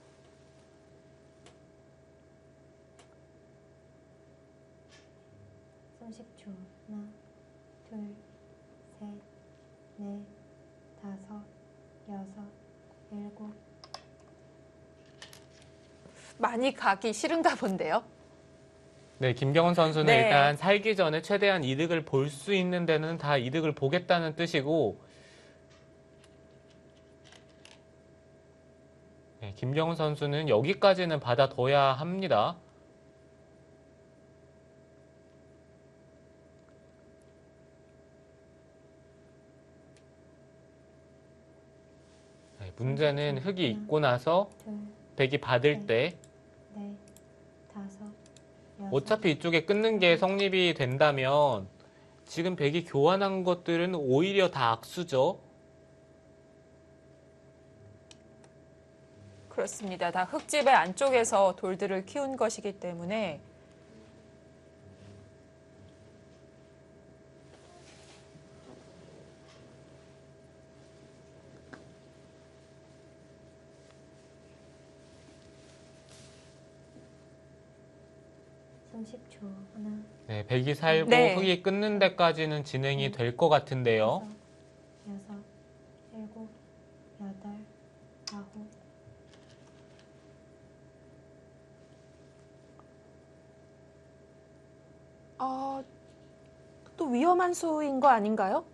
삼십 초. 하나, 둘, 셋, 넷, 다섯, 여섯, 일곱. 많이 가기 싫은가 본데요. 네, 김경원 선수는 네. 일단 살기 전에 최대한 이득을 볼 수 있는 데는 다 이득을 보겠다는 뜻이고, 네, 김경원 선수는 여기까지는 받아둬야 합니다. 네, 문제는 흙이 있고 나서 둘, 백이 받을 때 넷, 다섯, 여섯. 어차피 이쪽에 끊는 게 성립이 된다면 지금 백이 교환한 것들은 오히려 다 악수죠. 그렇습니다. 다 흙집의 안쪽에서 돌들을 키운 것이기 때문에 삼십 초. 하나, 네, 백이 살고 네. 흙이 끊는 데까지는 진행이 될 것 같은데요. 다섯, 여섯, 일곱, 여덟, 아홉. 어, 또 위험한 수인 거 아닌가요?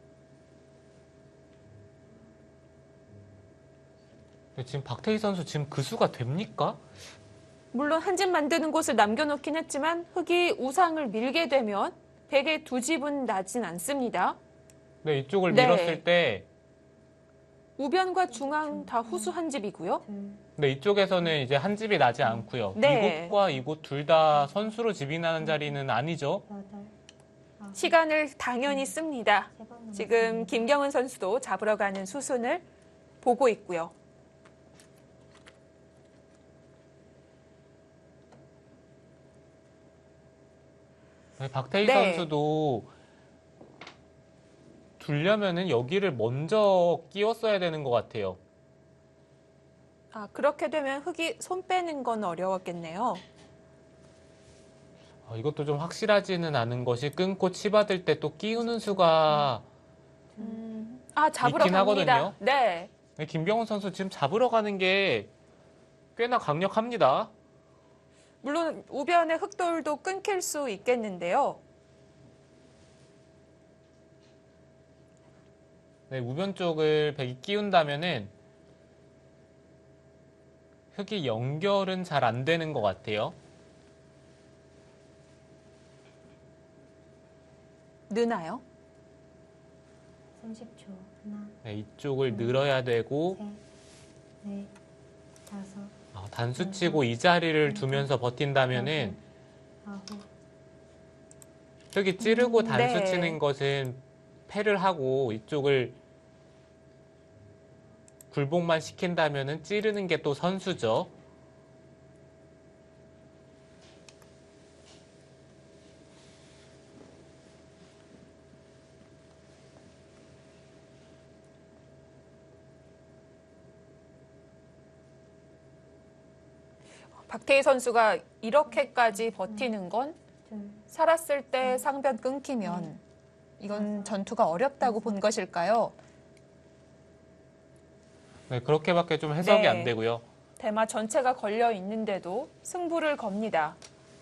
근데 지금 박태희 선수 지금 그 수가 됩니까? 물론 한 집 만드는 곳을 남겨놓긴 했지만 흙이 우상을 밀게 되면 백의 두 집은 나진 않습니다. 네, 이쪽을 네. 밀었을 때 우변과 중앙 다 후수 한 집이고요. 둘, 네, 이쪽에서는 이제 한 집이 나지 않고요. 네. 이곳과 이곳 둘 다 선수로 집이 나는 자리는 아니죠. 여덟, 아홉. 시간을 당연히 씁니다. 세번 남았습니다. 지금 김경은 선수도 잡으러 가는 수순을 보고 있고요. 네, 박태희 네. 선수도 두려면은 여기를 먼저 끼웠어야 되는 것 같아요. 아, 그렇게 되면 흙이 손 빼는 건 어려웠겠네요. 어, 이것도 좀 확실하지는 않은 것이 끊고 치받을 때 또 끼우는 수가 음, 아, 잡으러 있긴 갑니다. 하거든요. 네. 네, 김경훈 선수 지금 잡으러 가는 게 꽤나 강력합니다. 물론 우변의 흙돌도 끊길 수 있겠는데요. 네, 우변 쪽을 백이 끼운다면은 흙이 연결은 잘 안 되는 것 같아요. 느나요? 삼십 초. 하나, 네, 이쪽을 늘어야 되고 셋, 넷, 다섯, 아, 단수치고 이 자리를 두면서 버틴다면은 아홉. 흙이 찌르고 음, 단수치는 네. 것은 패를 하고 이쪽을 굴복만 시킨다면은 찌르는 게 또 선수죠. 박태희 선수가 이렇게까지 버티는 건 둘, 살았을 때 상변 끊기면 이건 전투가 어렵다고 본 것일까요? 네, 그렇게밖에 좀 해석이 네. 안 되고요. 대마 전체가 걸려 있는데도 승부를 겁니다.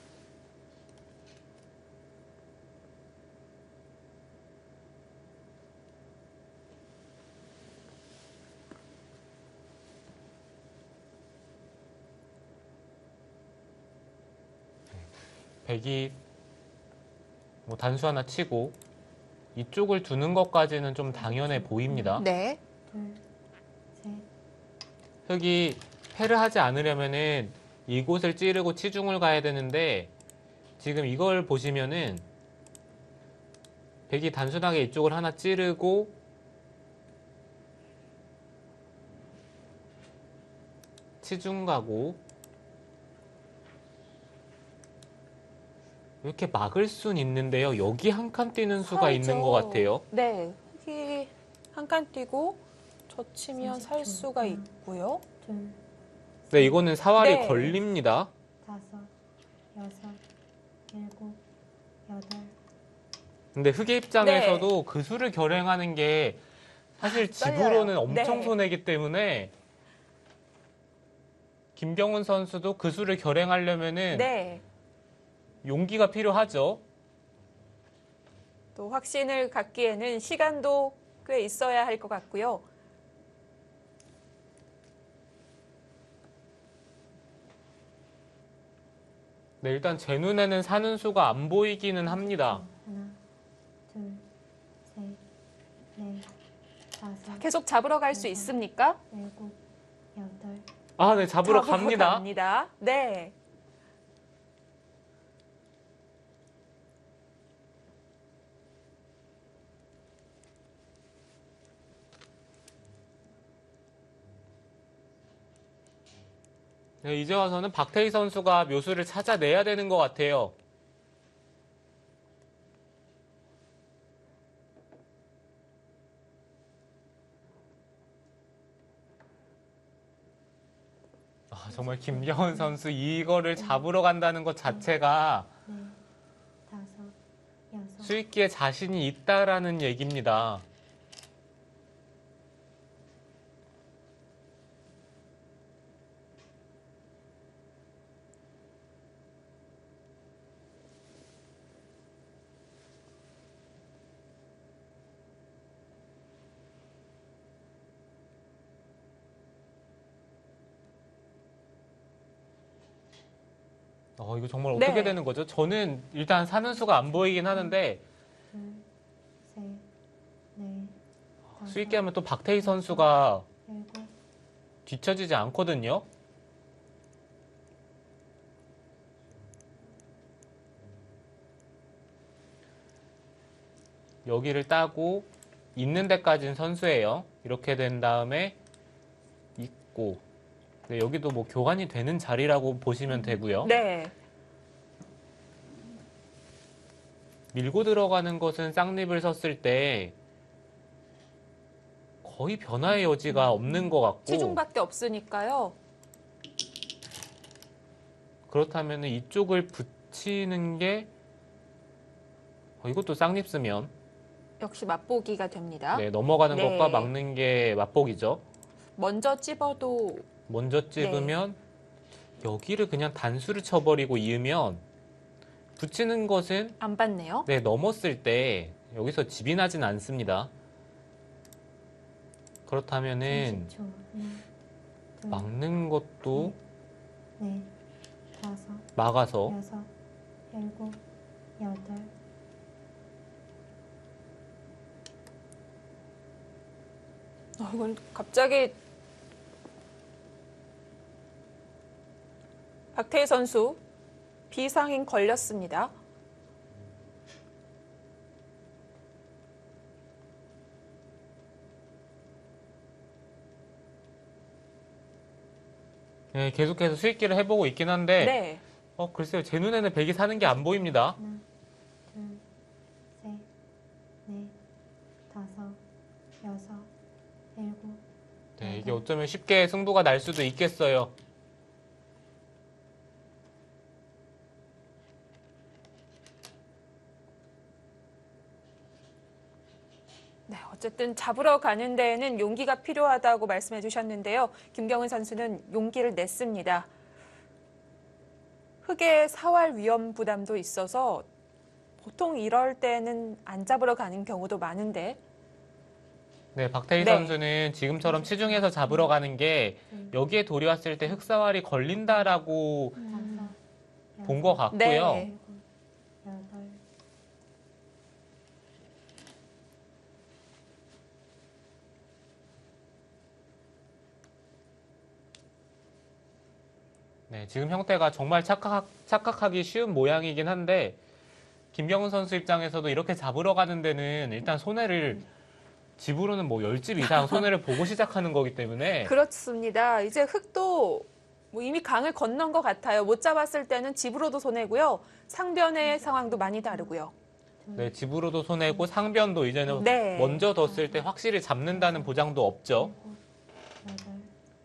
백이 뭐 단수 하나 치고 이쪽을 두는 것까지는 좀 당연해 보입니다. 네. 둘, 셋, 흙이 패를 하지 않으려면은 이곳을 찌르고 치중을 가야 되는데 지금 이걸 보시면은 백이 단순하게 이쪽을 하나 찌르고 치중 가고 이렇게 막을 순 있는데요. 여기 한 칸 뛰는 수가 있는 살죠. 것 같아요. 네, 흑이 한 칸 뛰고 젖히면 살 수가 있고요. 둘, 네, 이거는 사활이 네. 걸립니다. 다섯, 여섯, 일곱, 여덟. 근데 흑의 입장에서도 그 수를 결행하는 게 사실 집으로는 떨려요. 엄청 네. 손해이기 때문에 김경훈 선수도 그 수를 결행하려면은 네, 용기가 필요하죠. 또 확신을 갖기에는 시간도 꽤 있어야 할 것 같고요. 네, 일단 제 눈에는 사는 수가 안 보이기는 합니다. 하나, 둘, 셋, 넷, 다섯, 계속 잡으러 갈 수 있습니까? 일곱, 여덟. 아, 네, 잡으러 갑니다. 갑니다. 네. 네, 이제 와서는 박태희 선수가 묘수를 찾아내야 되는 것 같아요. 아, 정말 김경훈 선수 이거를 잡으러 간다는 것 자체가 넷, 다섯, 여섯. 수익기에 자신이 있다라는 얘기입니다. 어, 이거 정말 어떻게 네. 되는 거죠? 저는 일단 사는 수가 안 보이긴 하는데 둘, 셋, 넷, 다섯, 수익기 하면 또 박태희 선수가 일곱. 뒤처지지 않거든요. 여기를 따고 있는 데까지는 선수예요. 이렇게 된 다음에 있고 네, 여기도 뭐 교환이 되는 자리라고 보시면 되고요. 네. 밀고 들어가는 것은 쌍립을 섰을 때 거의 변화의 여지가 없는 것 같고 치중밖에 없으니까요. 그렇다면 이쪽을 붙이는 게 어, 이것도 쌍립 쓰면 역시 맛보기가 됩니다. 네, 넘어가는 네. 것과 막는 게 맛보기죠. 먼저 찝어도 먼저 찝으면 여기를 그냥 단수를 쳐버리고 이으면 붙이는 것은 안 받네요. 네, 넘었을 때 여기서 집이 나진 않습니다. 그렇다면은 삼십 초. 하나, 둘, 막는 것도 넷, 다섯, 막아서 여섯, 일곱, 여덟. 어, 이건 갑자기 박태희 선수 비상인 걸렸습니다. 네, 계속해서 수익기를 해보고 있긴 한데 네. 어, 글쎄요. 제 눈에는 백이 사는 게 안 보입니다. 하나, 둘, 셋, 넷, 다섯, 여섯, 일곱. 네, 이게 어쩌면 쉽게 승부가 날 수도 있겠어요. 네, 어쨌든 잡으러 가는 데에는 용기가 필요하다고 말씀해 주셨는데요. 김경은 선수는 용기를 냈습니다. 흑의 사활 위험 부담도 있어서 보통 이럴 때는 안 잡으러 가는 경우도 많은데 네, 박태희 네. 선수는 지금처럼 치중해서 잡으러 가는 게 여기에 돌이 왔을 때 흑사활이 걸린다라고 본 것 같고요. 네. 여덟. 네, 지금 형태가 정말 착각, 착각하기 쉬운 모양이긴 한데 김경훈 선수 입장에서도 이렇게 잡으러 가는 데는 일단 손해를 집으로는 뭐 열 집 이상 손해를 보고 시작하는 거기 때문에 그렇습니다. 이제 흑도 뭐 이미 강을 건넌 것 같아요. 못 잡았을 때는 집으로도 손해고요. 상변의 상황도 많이 다르고요. 네, 집으로도 손해고 상변도 이제는 네. 먼저 뒀을 때 확실히 잡는다는 보장도 없죠. 일곱, 여덟,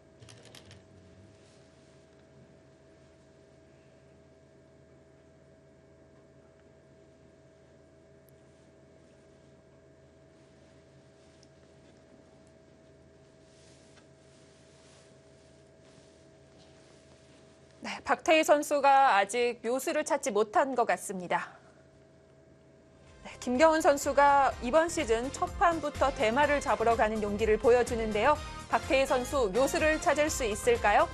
네, 박태희 선수가 아직 묘수를 찾지 못한 것 같습니다. 네, 김경은 선수가 이번 시즌 첫 판부터 대마를 잡으러 가는 용기를 보여주는데요. 박태희 선수 묘수를 찾을 수 있을까요?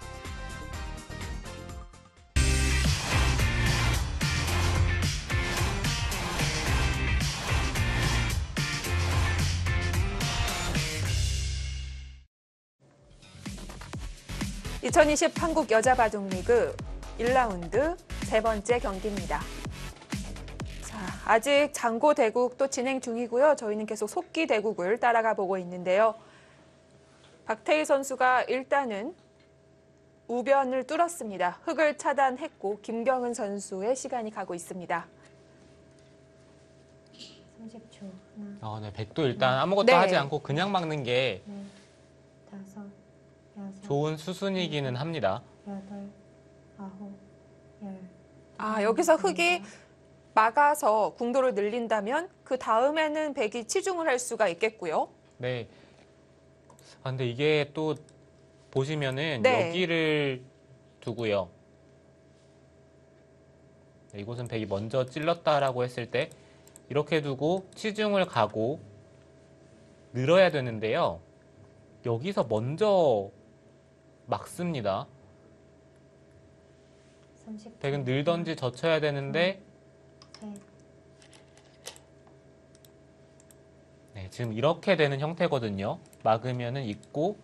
이천이십 한국 여자바둑리그 일 라운드 세 번째 경기입니다. 자, 아직 장고 대국도 진행 중이고요. 저희는 계속 속기 대국을 따라가 보고 있는데요. 박태희 선수가 일단은 우변을 뚫었습니다. 흙을 차단했고 김경은 선수의 시간이 가고 있습니다. 삼십 초. 하나, 아, 네, 백도 일단 아무것도 네. 하지 않고 그냥 막는 게 넷, 다섯, 여섯, 좋은 수순이기는 합니다. 여덟, 아홉, 열. 아, 여기서 흙이 막아서 궁도를 늘린다면 그 다음에는 백이 치중을 할 수가 있겠고요. 네. 아, 근데 이게 또 보시면은 네. 여기를 두고요. 네, 이곳은 백이 먼저 찔렀다라고 했을 때 이렇게 두고 치중을 가고 늘어야 되는데요. 여기서 먼저 막습니다. 삼십 초. 백은 늘던지 젖혀야 되는데 셋, 네, 지금 이렇게 되는 형태거든요. 막으면은 있고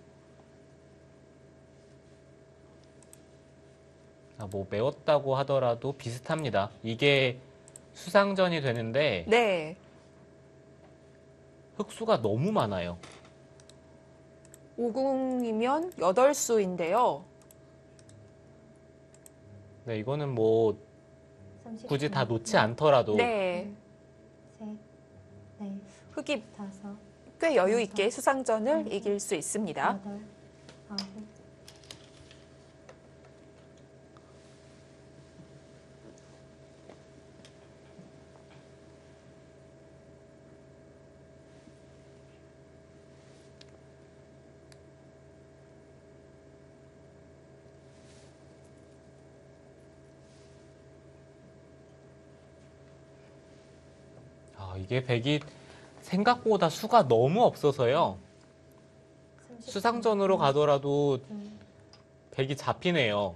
아, 뭐 메웠다고 하더라도 비슷합니다. 이게 수상전이 되는데 네. 흑수가 너무 많아요. 오궁이면 여덟 수인데요. 네, 이거는 뭐 삼십 굳이 초. 다 놓지 않더라도 네. 셋, 넷, 흑이 다섯, 꽤 여유 있게 수상전을 이길 수 있습니다. 여덟, 아홉. 아, 이게 백이 생각보다 수가 너무 없어서요. 삼십 초. 수상전으로 가더라도 둘, 백이 잡히네요.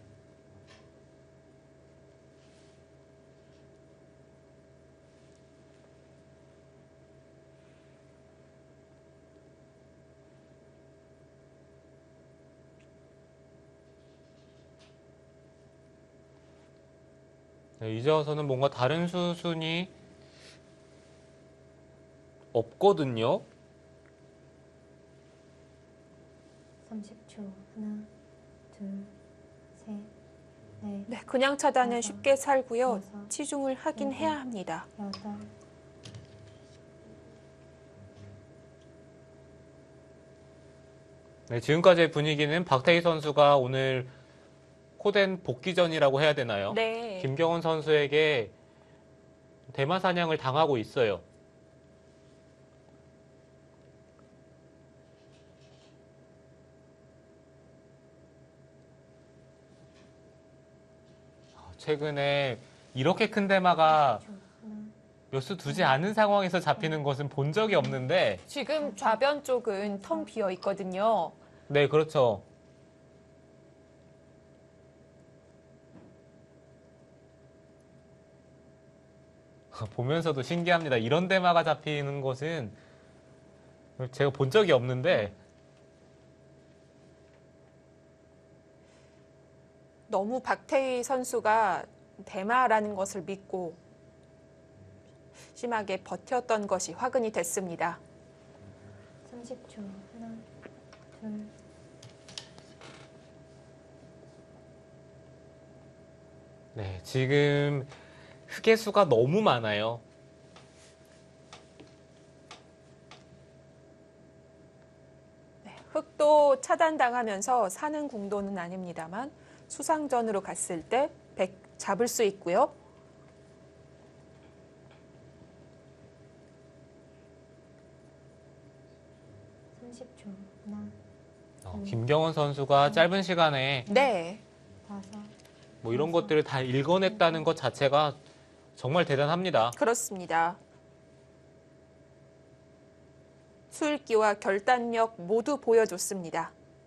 네, 이제 와서는 뭔가 다른 수순이 없거든요. 삼십 초. 하나, 둘, 셋, 넷, 네, 그냥 차단은 여섯, 쉽게 살고요. 여섯, 치중을 하긴 일곱. 해야 합니다. 여덟. 네, 지금까지의 분위기는 박태희 선수가 오늘 코덴 복귀전이라고 해야 되나요? 네. 김경은 선수에게 대마 사냥을 당하고 있어요. 최근에 이렇게 큰 대마가 초. 하나, 몇 수 두지 않은 상황에서 잡히는 것은 본 적이 없는데, 지금 좌변 쪽은 텅 비어 있거든요. 네, 그렇죠. 보면서도 신기합니다. 이런 대마가 잡히는 것은 제가 본 적이 없는데, 너무 박태희 선수가 대마라는 것을 믿고 심하게 버텼던 것이 화근이 됐습니다. 삼십 초. 하나, 둘, 네, 지금 흑의 수가 너무 많아요. 네, 흑도 차단당하면서 사는 궁도는 아닙니다만 수상전으로 갔을 때 백 잡을 수 있고요. 삼십 초. 하나, 어, 김경원 선수가 짧은 시간에 네, 다섯, 뭐 이런 것들을 다 읽어냈다는 것 자체가 정말 대단합니다. 그렇습니다. 수읽기와 결단력 모두 보여줬습니다.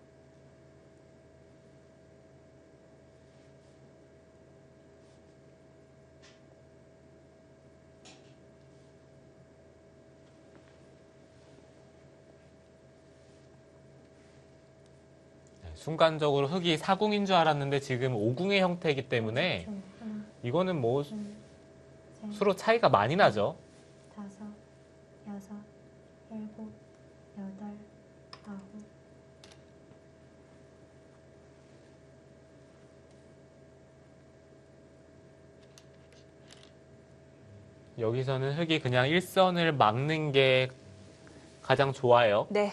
네, 순간적으로 흑이 사궁인 줄 알았는데 지금 오궁의 형태이기 때문에 초. 하나, 이거는 뭐 둘, 셋, 서로 차이가 많이 나죠. 다섯, 여섯, 일곱, 여덟, 아홉. 여기서는 흑이 그냥 일선을 막는 게 가장 좋아요. 네.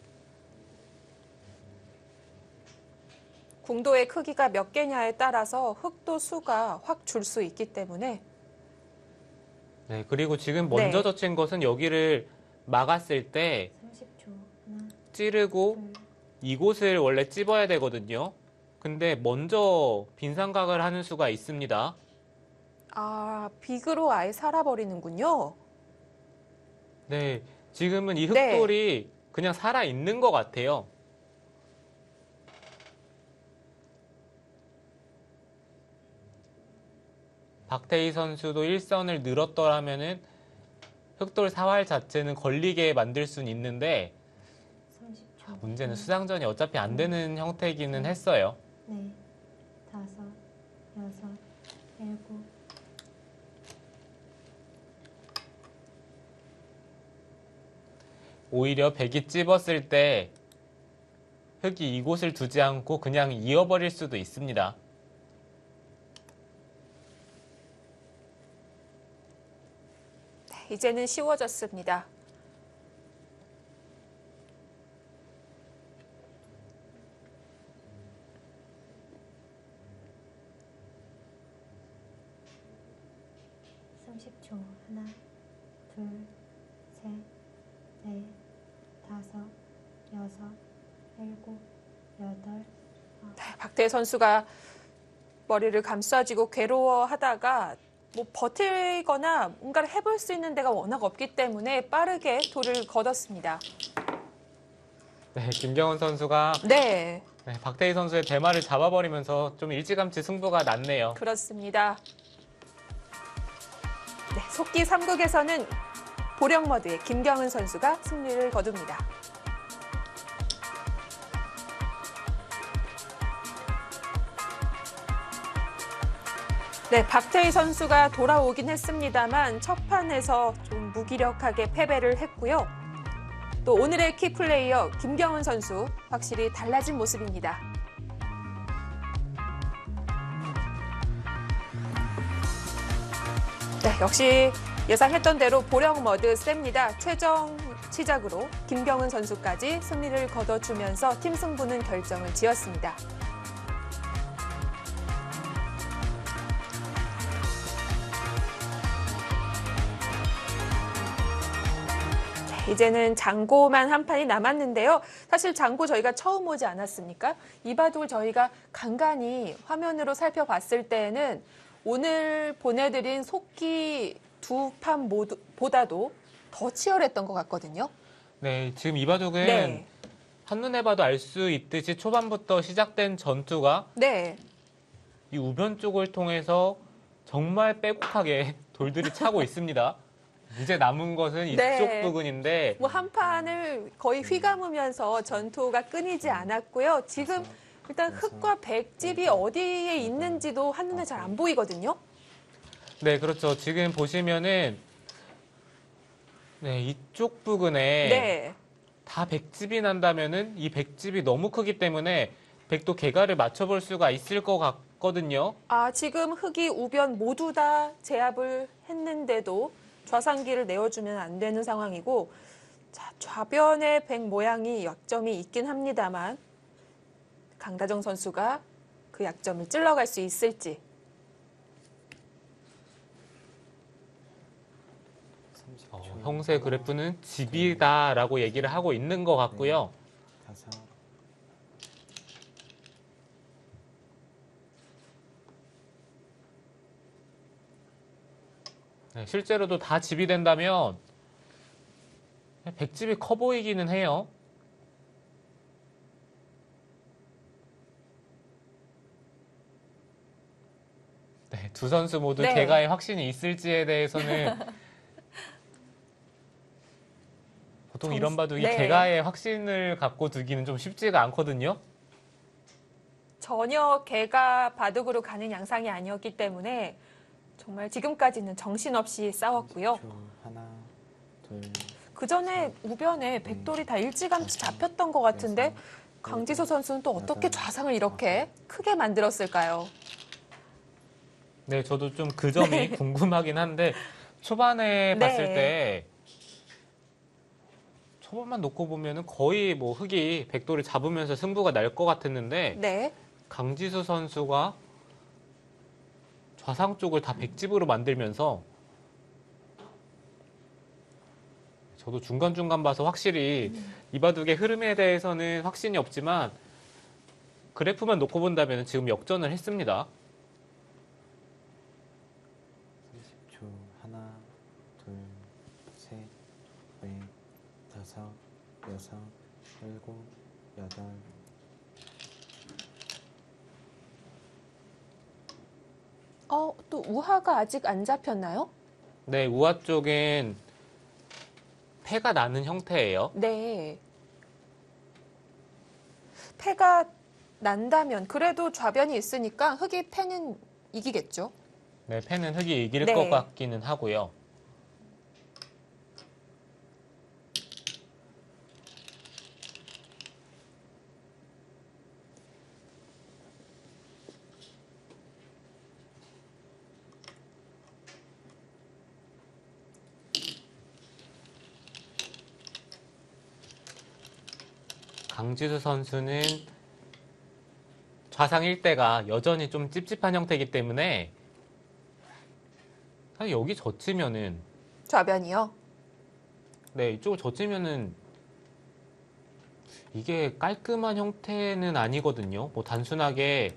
궁도의 크기가 몇 개냐에 따라서 흑도 수가 확 줄 수 있기 때문에 네, 그리고 지금 먼저 네. 젖힌 것은 여기를 막았을 때 삼십 초. 하나, 찌르고 둘, 이곳을 원래 찝어야 되거든요. 근데 먼저 빈삼각을 하는 수가 있습니다. 아, 빅으로 아예 살아버리는군요. 네, 지금은 이 네. 흑돌이 그냥 살아 있는 것 같아요. 박태희 선수도 일선을 늘었더라면은 흑돌 사활 자체는 걸리게 만들 수는 있는데 삼십 초. 문제는 하나, 수상전이 어차피 안 되는 형태이기는 했어요. 네, 다섯, 여섯, 일곱. 오히려 백이 찝었을 때 흑이 이곳을 두지 않고 그냥 이어버릴 수도 있습니다. 네, 이제는 쉬워졌습니다. 삼십 초. 하나, 둘, 셋, 넷, 다섯, 여섯, 일곱, 여덟. 박태희 선수가 머리를 감싸쥐고 괴로워하다가 뭐 버티거나 뭔가를 해볼 수 있는 데가 워낙 없기 때문에 빠르게 돌을 걷었습니다. 네, 김경원 선수가 네, 네, 박태희 선수의 대마를 잡아버리면서 좀 일찌감치 승부가 났네요. 그렇습니다. 네, 속기 삼 국에서는 보령머드의 김경은 선수가 승리를 거둡니다. 네, 박태희 선수가 돌아오긴 했습니다만 첫 판에서 좀 무기력하게 패배를 했고요. 또 오늘의 키플레이어 김경은 선수 확실히 달라진 모습입니다. 네, 역시 예상했던 대로 보령머드 셉니다. 최정 시작으로 김경은 선수까지 승리를 거둬주면서 팀 승부는 결정을 지었습니다. 이제는 장고만 한 판이 남았는데요. 사실 장고 저희가 처음 오지 않았습니까? 이 바둑을 저희가 간간히 화면으로 살펴봤을 때는 오늘 보내드린 속기 두 판 모두 보다도 더 치열했던 것 같거든요. 네, 지금 이 바둑은 네. 한눈에 봐도 알 수 있듯이 초반부터 시작된 전투가 네. 이 우변 쪽을 통해서 정말 빼곡하게 돌들이 차고 있습니다. 이제 남은 것은 이쪽 네. 부근인데 뭐 한 판을 거의 휘감으면서 전투가 끊이지 않았고요. 지금 일단 흑과 백집이 어디에 있는지도 한눈에 잘 안 보이거든요. 네, 그렇죠. 지금 보시면은 네, 이쪽 부근에 네. 다 백집이 난다면은 이 백집이 너무 크기 때문에 백도 개가를 맞춰볼 수가 있을 것 같거든요. 아, 지금 흑이 우변 모두 다 제압을 했는데도 좌상기를 내어주면 안 되는 상황이고, 자, 좌변의 백 모양이 약점이 있긴 합니다만 강다정 선수가 그 약점을 찔러갈 수 있을지. 어, 형세 그래프는 집이다라고 얘기를 하고 있는 것 같고요. 다섯, 네, 실제로도 다 집이 된다면 백집이 커 보이기는 해요. 네, 두 선수 모두 네. 개가에 확신이 있을지에 대해서는 보통 정- 이런 바둑이 네. 개가에 확신을 갖고 두기는 좀 쉽지가 않거든요. 전혀 개가 바둑으로 가는 양상이 아니었기 때문에 정말 지금까지는 정신없이 싸웠고요. 초 하나, 둘, 그 전에 우변에 백돌이 다 일찌감치 잡혔던 것 같은데 강지수 선수는 또 어떻게 좌상을 이렇게 크게 만들었을까요? 네, 저도 좀 그 점이 궁금하긴 한데 초반에 네. 봤을 때 초반만 놓고 보면은 거의 뭐 흑이 백돌을 잡으면서 승부가 날 것 같았는데 네. 강지수 선수가 좌상 쪽을 다 백집으로 만들면서 저도 중간중간 봐서 확실히 이 바둑의 흐름에 대해서는 확신이 없지만 그래프만 놓고 본다면 지금 역전을 했습니다. 삼십 초 하나, 둘, 셋, 넷, 다섯, 여섯, 일곱, 여덟. 어, 또 우하가 아직 안 잡혔나요? 네, 우하 쪽은 패가 나는 형태예요. 네. 패가 난다면 그래도 좌변이 있으니까 흑이 패는 이기겠죠? 네, 패는 흑이 이길 네. 것 같기는 하고요. 강지수 선수는 좌상 일대가 여전히 좀 찝찝한 형태이기 때문에 사실 여기 젖히면은 좌변이요? 네, 이쪽을 젖히면은 이게 깔끔한 형태는 아니거든요. 뭐 단순하게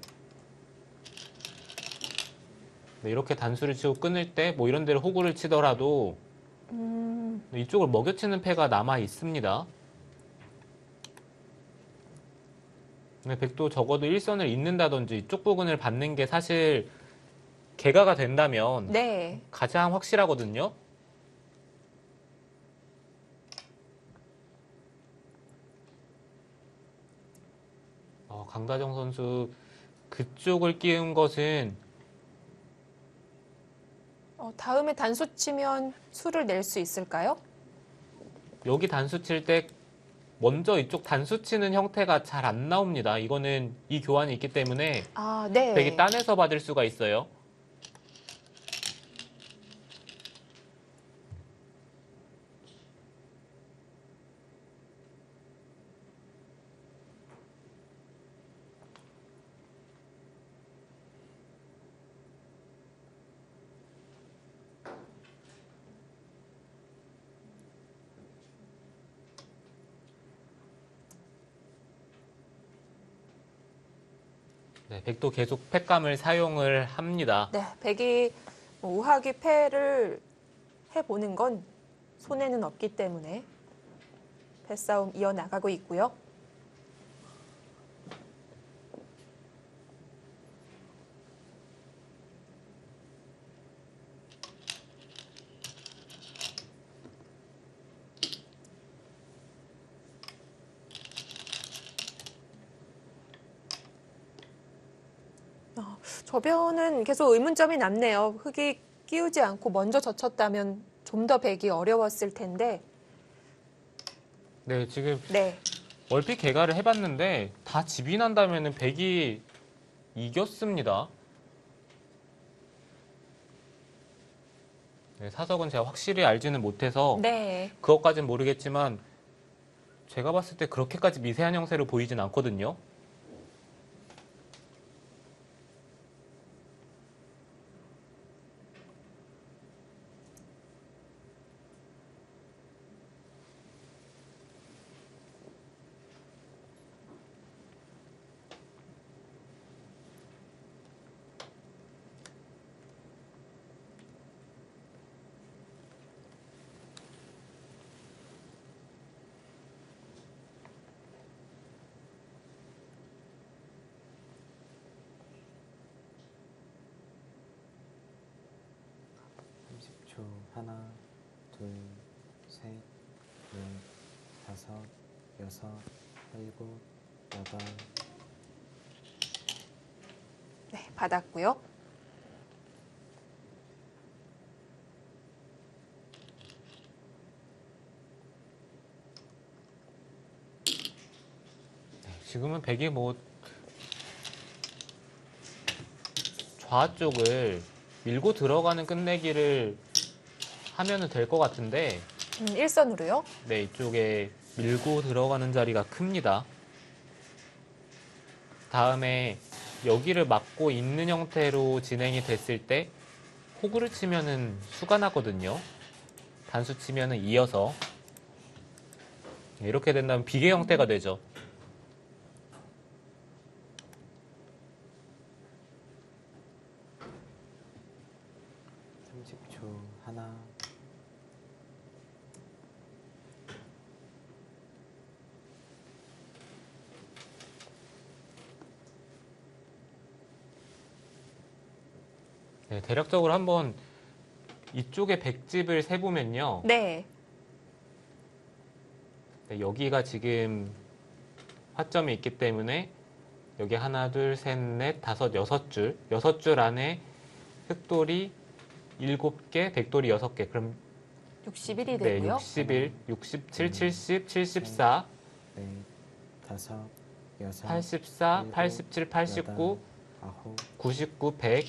네, 이렇게 단수를 치고 끊을 때 뭐 이런 데를 호구를 치더라도 음, 이쪽을 먹여치는 패가 남아 있습니다. 네, 백도 적어도 일선을 잇는다든지 이쪽 부분을 받는 게 사실 개가가 된다면 네. 가장 확실하거든요. 어, 강다정 선수 그쪽을 끼운 것은 어, 다음에 단수 치면 수를 낼 수 있을까요? 여기 단수 칠 때 먼저 이쪽 단수 치는 형태가 잘 안 나옵니다. 이거는 이 교환이 있기 때문에 아, 네. 백이 딴에서 받을 수가 있어요. 네, 백도 계속 팩감을 사용을 합니다. 네, 백이 뭐 우하기 패를 해보는 건 손해는 없기 때문에 패싸움 이어나가고 있고요. 어, 저변은 계속 의문점이 남네요. 흑이 끼우지 않고 먼저 젖혔다면 좀 더 백이 어려웠을 텐데. 네, 지금 네. 얼핏 개가를 해봤는데 다 집이 난다면은 백이 이겼습니다. 네, 사석은 제가 확실히 알지는 못해서 네. 그것까진 모르겠지만 제가 봤을 때 그렇게까지 미세한 형태로 보이진 않거든요. 삼십 초. 하나, 둘, 셋, 넷, 다섯, 여섯, 일곱, 여덟. 네, 받았고요. 지금은 백이 뭐 좌 쪽을 밀고 들어가는 끝내기를 하면은 될 것 같은데 음, 일선으로요. 네, 이쪽에 밀고 들어가는 자리가 큽니다. 다음에 여기를 막고 있는 형태로 진행이 됐을 때 호구를 치면은 수가 나거든요. 단수 치면은 이어서 이렇게 된다면 비계 형태가 되죠. 삼십 초. 하나, 네, 대략적으로 한번 이쪽에 백집을 세보면요. 네. 네, 여기가 지금 화점이 있기 때문에 여기 하나, 둘, 셋, 넷, 다섯, 여섯 줄. 여섯 줄 안에 흑돌이 일곱 개, 백돌이 여섯 개. 그럼 육십일이 네, 되고요. 육십일, 육십칠, 칠십, 칠십사, 넷, 다섯, 여섯, 팔십사, 일곱, 팔십칠, 팔십구, 여덟, 아홉, 구십구, 백,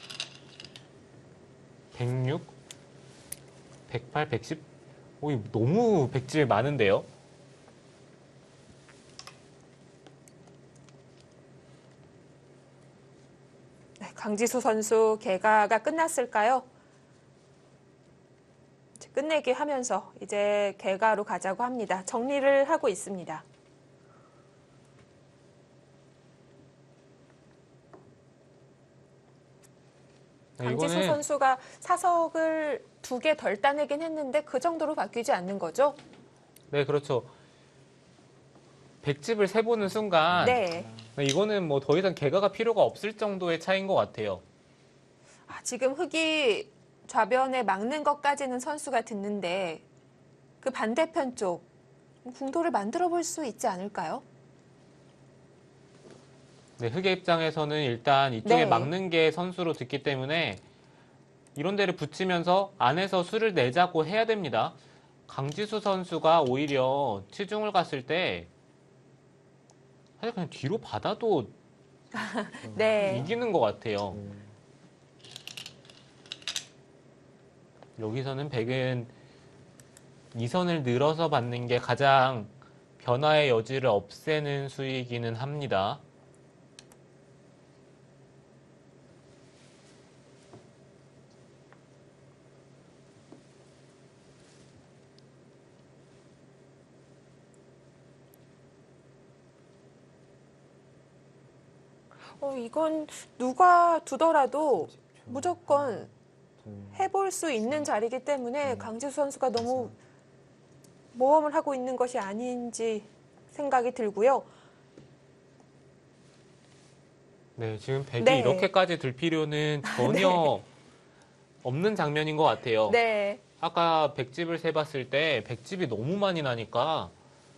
백육, 백팔, 백십. 오, 이거 너무 백집이 많은데요? 네, 강지수 선수 개가가 끝났을까요? 이제 끝내기 하면서 이제 개가로 가자고 합니다. 정리를 하고 있습니다. 강지수 이거는 선수가 사석을 두 개 덜 따내긴 했는데 그 정도로 바뀌지 않는 거죠? 네, 그렇죠. 백집을 세보는 순간 네. 이거는 뭐 더 이상 개가가 필요가 없을 정도의 차이인 것 같아요. 아, 지금 흑이 좌변에 막는 것까지는 선수가 듣는데 그 반대편 쪽 궁도를 만들어 볼 수 있지 않을까요? 네, 흑의 입장에서는 일단 이쪽에 네. 막는 게 선수로 듣기 때문에 이런 데를 붙이면서 안에서 수를 내자고 해야 됩니다. 강지수 선수가 오히려 치중을 갔을 때 사실 그냥 뒤로 받아도 네. 이기는 것 같아요. 둘, 여기서는 백은 이 선을 늘어서 받는 게 가장 변화의 여지를 없애는 수이기는 합니다. 어, 이건 누가 두더라도 삼십 초. 무조건 둘, 해볼 수 있는 자리이기 때문에 음. 강지수 선수가 너무 다섯, 모험을 하고 있는 것이 아닌지 생각이 들고요. 네, 지금 백이 네. 이렇게까지 들 필요는 전혀 없는 장면인 것 같아요. 네. 아까 백집을 세봤을 때 백집이 너무 많이 나니까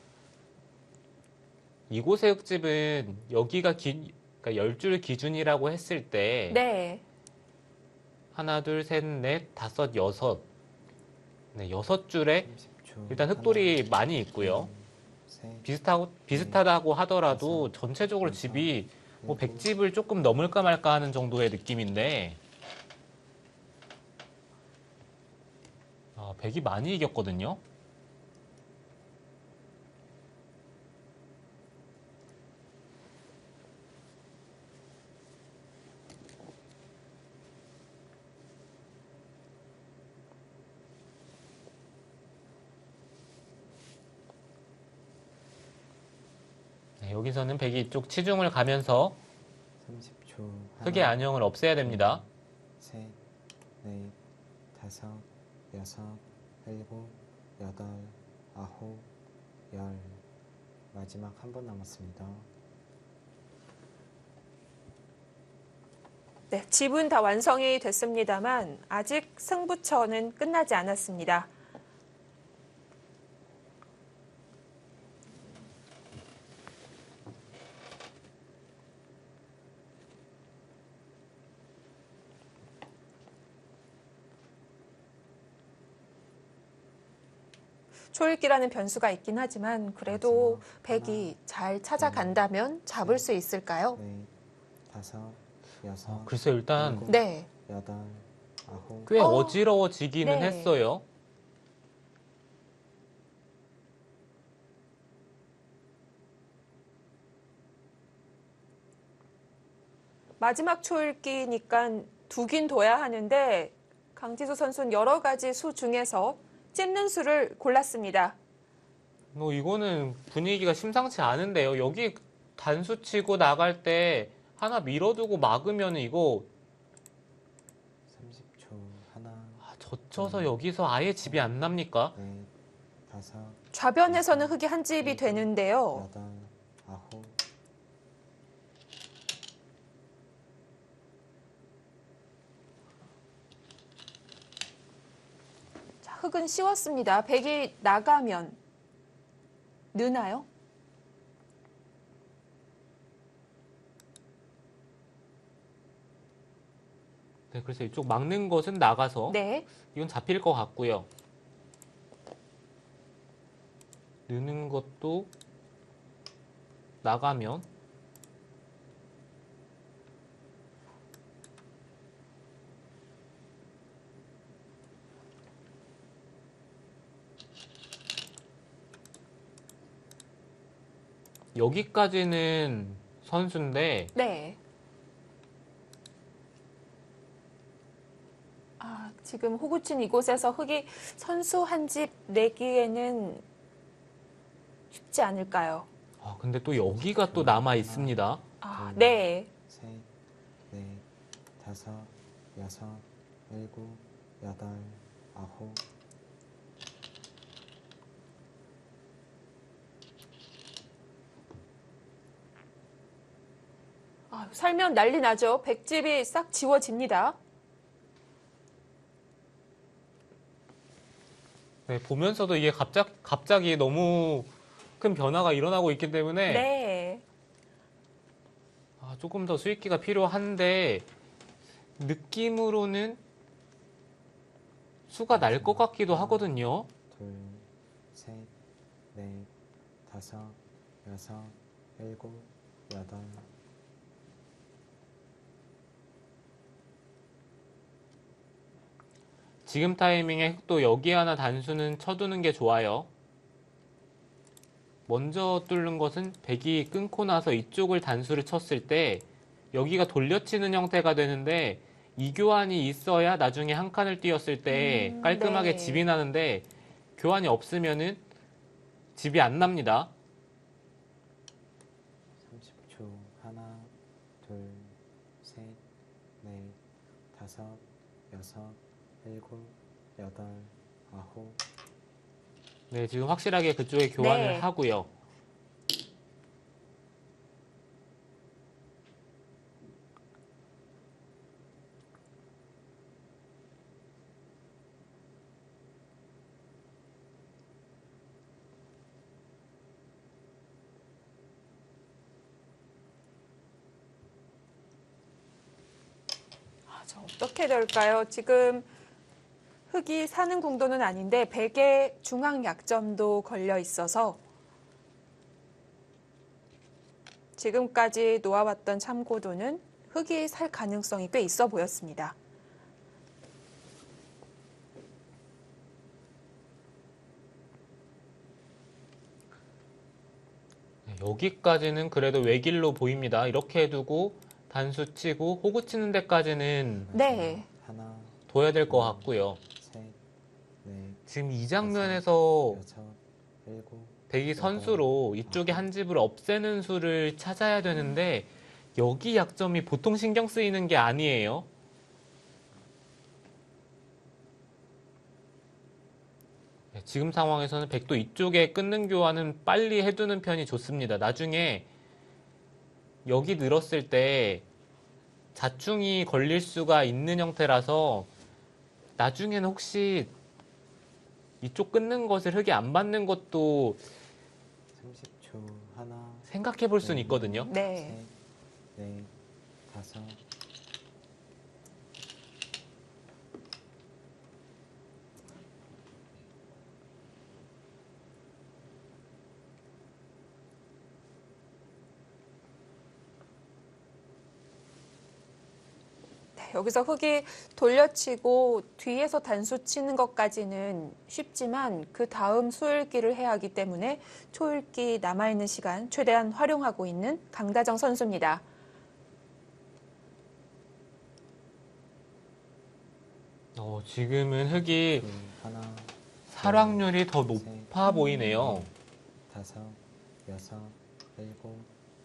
이곳의 흑집은 여기가 기, 그러니까 열 줄 기준이라고 했을 때 네. 하나, 둘, 셋, 넷, 다섯, 여섯 네, 여섯 줄에 삼십 초. 일단 흑돌이 많이 있고요. 둘, 셋, 비슷하고 비슷하다고 하더라도 전체적으로 집이 뭐 백집을 조금 넘을까 말까 하는 정도의 느낌인데 아, 백이 많이 이겼거든요. 네, 여기서는 백이 이쪽 치중을 가면서 삼십 초. 흑의 안형을 없애야 됩니다. 셋, 넷, 다섯, 여섯, 일곱, 여덟, 아홉, 열. 마지막 한 번 남았습니다. 네, 집은 다 완성이 됐습니다만 아직 승부처는 끝나지 않았습니다. 초읽기라는 변수가 있긴 하지만 그래도 백이 잘 찾아간다면 잡을 수 있을까요? 넷, 다섯, 여섯, 어, 글쎄 일단 일곱, 네. 여덟, 아홉. 꽤 어, 어지러워지기는 네. 했어요. 마지막 초읽기니까 두긴 둬야 하는데 강지수 선수는 여러 가지 수 중에서 찝는 수를 골랐습니다. 뭐 이거는 분위기가 심상치 않은데요. 여기 단수 치고 나갈 때 하나 밀어두고 막으면 이거 삼십 초. 하나, 아, 젖혀서 여기서 아예 집이 안 납니까? 넷, 다섯, 좌변에서는 흑이 한 집이 되는데요. 여덟, 아홉. 자, 흑은 씌웠습니다. 백이 나가면 느나요? 네, 그래서 이쪽 막는 것은 나가서 네. 이건 잡힐 것 같고요. 느는 것도 나가면 여기까지는 선수인데 네. 아, 지금 호구친 이곳에서 흑이 선수 한 집 내기에는 쉽지 않을까요? 아, 근데 또 여기가 또 남아 있습니다. 아, 둘, 네. 셋, 넷, 다섯, 여섯, 일곱, 여덟, 아홉. 아, 살면 난리 나죠. 백집이 싹 지워집니다. 네, 보면서도 이게 갑작, 갑자기 너무 큰 변화가 일어나고 있기 때문에 네. 아, 조금 더 수익기가 필요한데 느낌으로는 수가 날 것 같기도 하거든요. 둘, 셋, 넷, 다섯, 여섯, 일곱, 여덟. 지금 타이밍에 또 여기 하나 단수는 쳐두는 게 좋아요. 먼저 뚫는 것은 백이 끊고 나서 이쪽을 단수를 쳤을 때 여기가 돌려치는 형태가 되는데 이 교환이 있어야 나중에 한 칸을 띄었을 때 음, 깔끔하게 네. 집이 나는데 교환이 없으면은 집이 안 납니다. 삼십 초. 하나, 둘, 셋, 넷, 다섯, 여섯, 일곱, 여덟, 아홉. 네, 지금 확실하게 그쪽에 교환을 네. 하고요. 아, 저 어떻게 될까요? 지금 흑이 사는 궁도는 아닌데 백의 중앙 약점도 걸려 있어서 지금까지 놓아왔던 참고도는 흑이 살 가능성이 꽤 있어 보였습니다. 여기까지는 그래도 외길로 보입니다. 이렇게 두고 단수 치고 호구 치는 데까지는 네. 하나, 둬야 될 것 같고요. 셋, 넷, 지금 이 장면에서 여섯, 일곱, 백이 선수로 이쪽에 한 집을 없애는 수를 찾아야 되는데 여기 약점이 보통 신경 쓰이는 게 아니에요. 네, 지금 상황에서는 백도 이쪽에 끊는 교환은 빨리 해두는 편이 좋습니다. 나중에 여기 늘었을 때 자충이 걸릴 수가 있는 형태라서 나중에는 혹시 이쪽 끊는 것을 흑이 안 받는 것도 삼십 초. 하나, 생각해 볼 수는 있거든요. 네. 셋, 넷, 다섯. 여기서 흑이 돌려치고 뒤에서 단수 치는 것까지는 쉽지만 그 다음 수읽기를 해야 하기 때문에 초읽기 남아있는 시간 최대한 활용하고 있는 강다정 선수입니다. 어, 지금은 흑이 둘, 하나, 살 확률이 더 높아 보이네요. 다섯, 여섯, 일곱.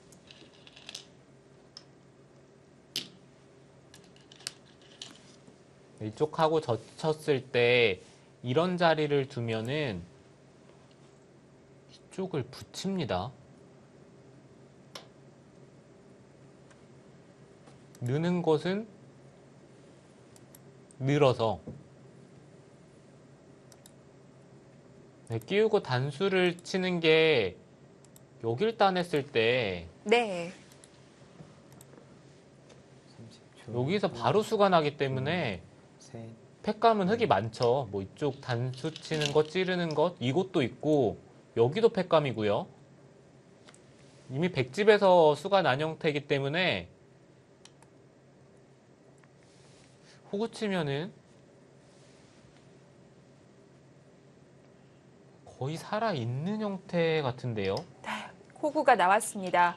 이쪽하고 젖혔을 때 이런 자리를 두면은 이쪽을 붙입니다. 느는 곳은 늘어서 네, 끼우고 단수를 치는 게 여길 따냈을 때 네. 삼십 초. 여기서 바로 수가 나기 때문에 셋, 팩감은 흑이 많죠. 뭐 이쪽 단수 치는 것, 찌르는 것, 이곳도 있고 여기도 팩감이고요. 이미 백집에서 수가 난 형태이기 때문에 호구 치면은 거의 살아있는 형태 같은데요. 네, 호구가 나왔습니다.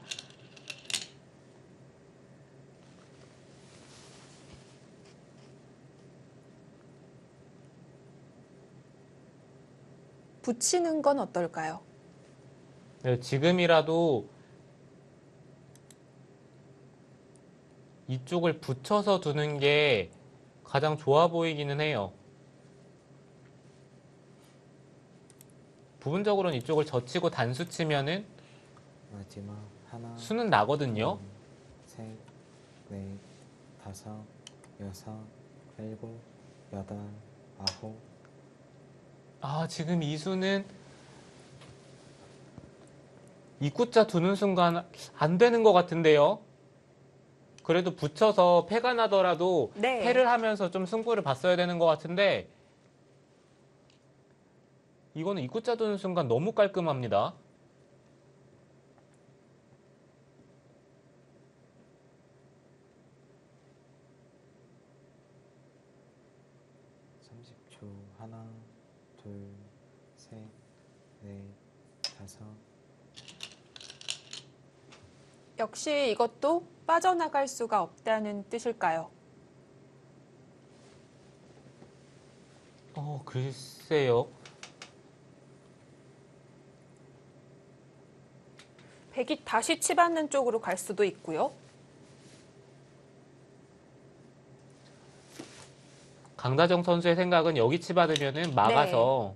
붙이는 건 어떨까요? 네, 지금이라도 이쪽을 붙여서 두는 게 가장 좋아 보이기는 해요. 부분적으로는 이쪽을 젖히고 단수 치면은 마지막 하나, 수는 나거든요. 둘, 셋, 넷, 다섯, 여섯, 일곱, 여덟, 아홉. 아, 지금 이 수는 입구자 두는 순간 안 되는 것 같은데요. 그래도 붙여서 패가 나더라도 네. 패를 하면서 좀 승부를 봤어야 되는 것 같은데 이거는 입구자 두는 순간 너무 깔끔합니다. 삼십 초. 하나, 둘, 셋, 넷, 다섯. 역시 이것도 빠져나갈 수가 없다는 뜻일까요? 어, 글쎄요. 백이 다시 치받는 쪽으로 갈 수도 있고요. 강다정 선수의 생각은 여기 치받으면은 막아서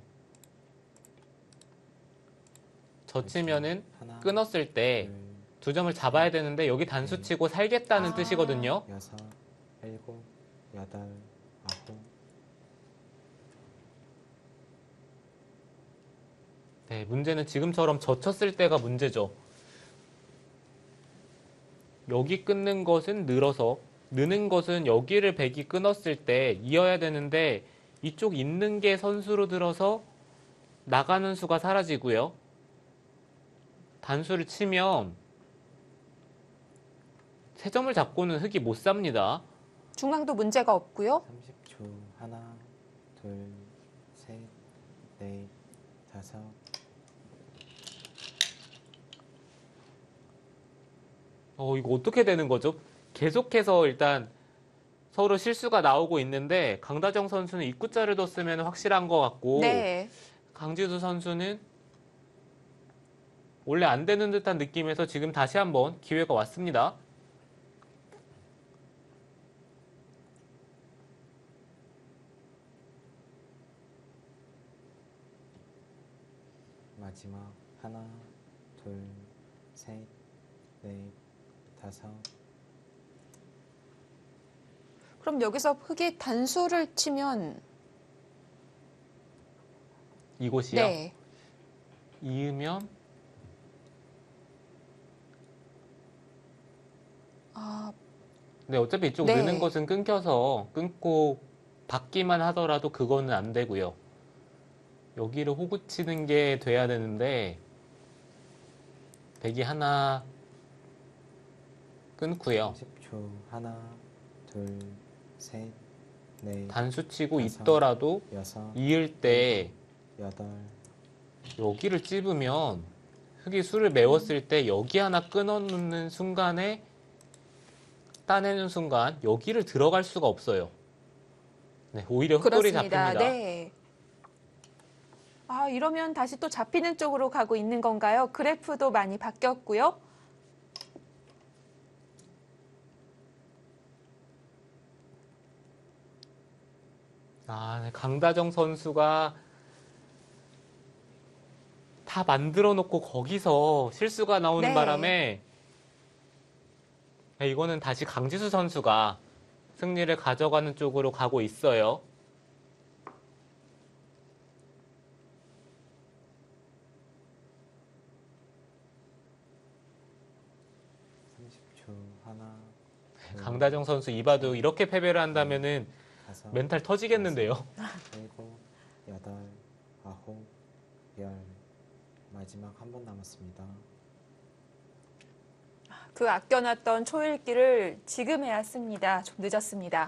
젖히면은 하나, 끊었을 때 둘, 두 점을 잡아야 되는데 여기 단수 치고 살겠다는 아. 뜻이거든요. 여섯, 일곱, 여덟, 아홉. 네, 문제는 지금처럼 젖혔을 때가 문제죠. 여기 끊는 것은 늘어서 느는 것은 여기를 백이 끊었을 때 이어야 되는데 이쪽 있는 게 선수로 들어서 나가는 수가 사라지고요. 단수를 치면 세 점을 잡고는 흑이 못 삽니다. 중앙도 문제가 없고요. 삼십 초. 하나, 둘, 셋, 넷, 다섯. 어, 이거 어떻게 되는 거죠? 계속해서 일단 서로 실수가 나오고 있는데 강다정 선수는 입구자를 뒀으면 확실한 것 같고 네. 강지수 선수는 원래 안 되는 듯한 느낌에서 지금 다시 한번 기회가 왔습니다. 마지막. 하나, 둘, 셋, 넷, 다섯. 그럼 여기서 흑이 단수를 치면 이곳이요. 네. 이으면 아, 네, 어차피 이쪽 네. 느는 것은 끊겨서 끊고 받기만 하더라도 그거는 안 되고요. 여기를 호구 치는 게 돼야 되는데 백이 하나 끊고요. 삼십 초. 하나, 둘, 셋, 넷, 단수 치고 다섯, 있더라도 여섯, 이을 때 여덟. 여기를 찝으면 흑이 수를 메웠을 때 여기 하나 끊어놓는 순간에 따내는 순간 여기를 들어갈 수가 없어요. 네, 오히려 흑돌이 그렇습니다. 잡힙니다. 네. 아, 이러면 다시 또 잡히는 쪽으로 가고 있는 건가요? 그래프도 많이 바뀌었고요. 아, 네, 강다정 선수가 다 만들어 놓고 거기서 실수가 나오는 네. 바람에 네, 이거는 다시 강지수 선수가 승리를 가져가는 쪽으로 가고 있어요. 삼십 초. 하나, 둘, 강다정 선수 이봐도 이렇게 패배를 한다면은 다섯, 멘탈 터지겠는데요. 일곱, 여덟, 아홉, 열. 마지막 한 번 남았습니다. 그 아껴놨던 초읽기를 지금 해야 씁니다. 좀 늦었습니다.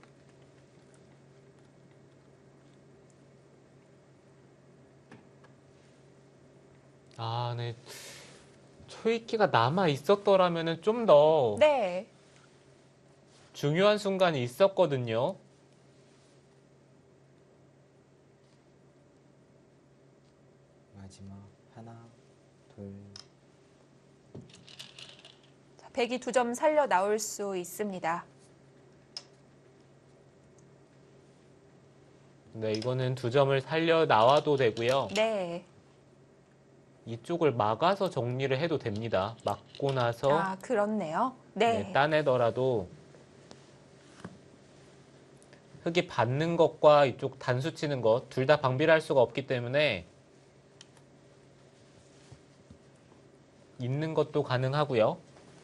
아, 네. 초익기가 남아 있었더라면은 좀 더 네. 중요한 순간이 있었거든요. 마지막. 하나, 둘, 자, 백이 두 점 살려 나올 수 있습니다. 네, 이거는 두 점을 살려 나와도 되고요. 네. 이쪽을 막아서 정리를 해도 됩니다. 막고 나서 아, 그렇네요. 네. 네, 따내더라도 흑이 받는 것과 이쪽 단수 치는 것 둘 다 방비를 할 수가 없기 때문에 있는 것도 가능하고요.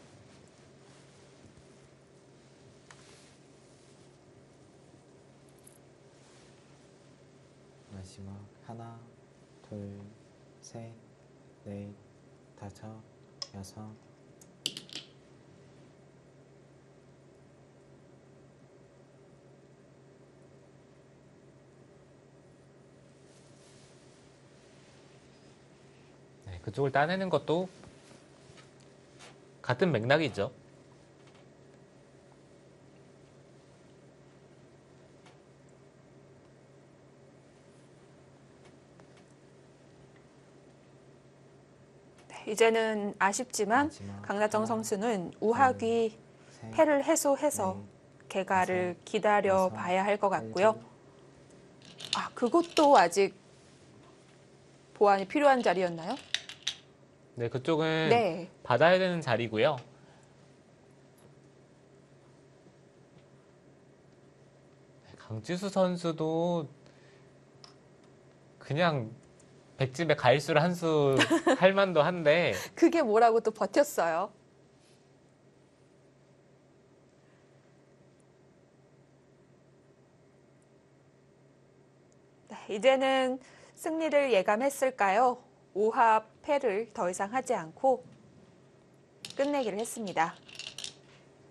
마지막. 하나, 둘, 셋, 넷, 다섯, 여섯. 네, 그쪽을 따내는 것도 같은 맥락이죠. 이제는 아쉽지만 마지막. 강다정 하나, 선수는 우하귀 셋, 패를 해소해서 넷, 개가를 다섯, 기다려 여섯, 봐야 할 것 같고요. 일곱. 아, 그것도 아직 보완이 필요한 자리였나요? 네, 그쪽은 네. 받아야 되는 자리고요. 네, 강지수 선수도 그냥 백집에 가일수를 한 수 할 만도 한데 그게 뭐라고 또 버텼어요. 네, 이제는 승리를 예감했을까요? 오합 패를 더 이상 하지 않고 끝내기를 했습니다.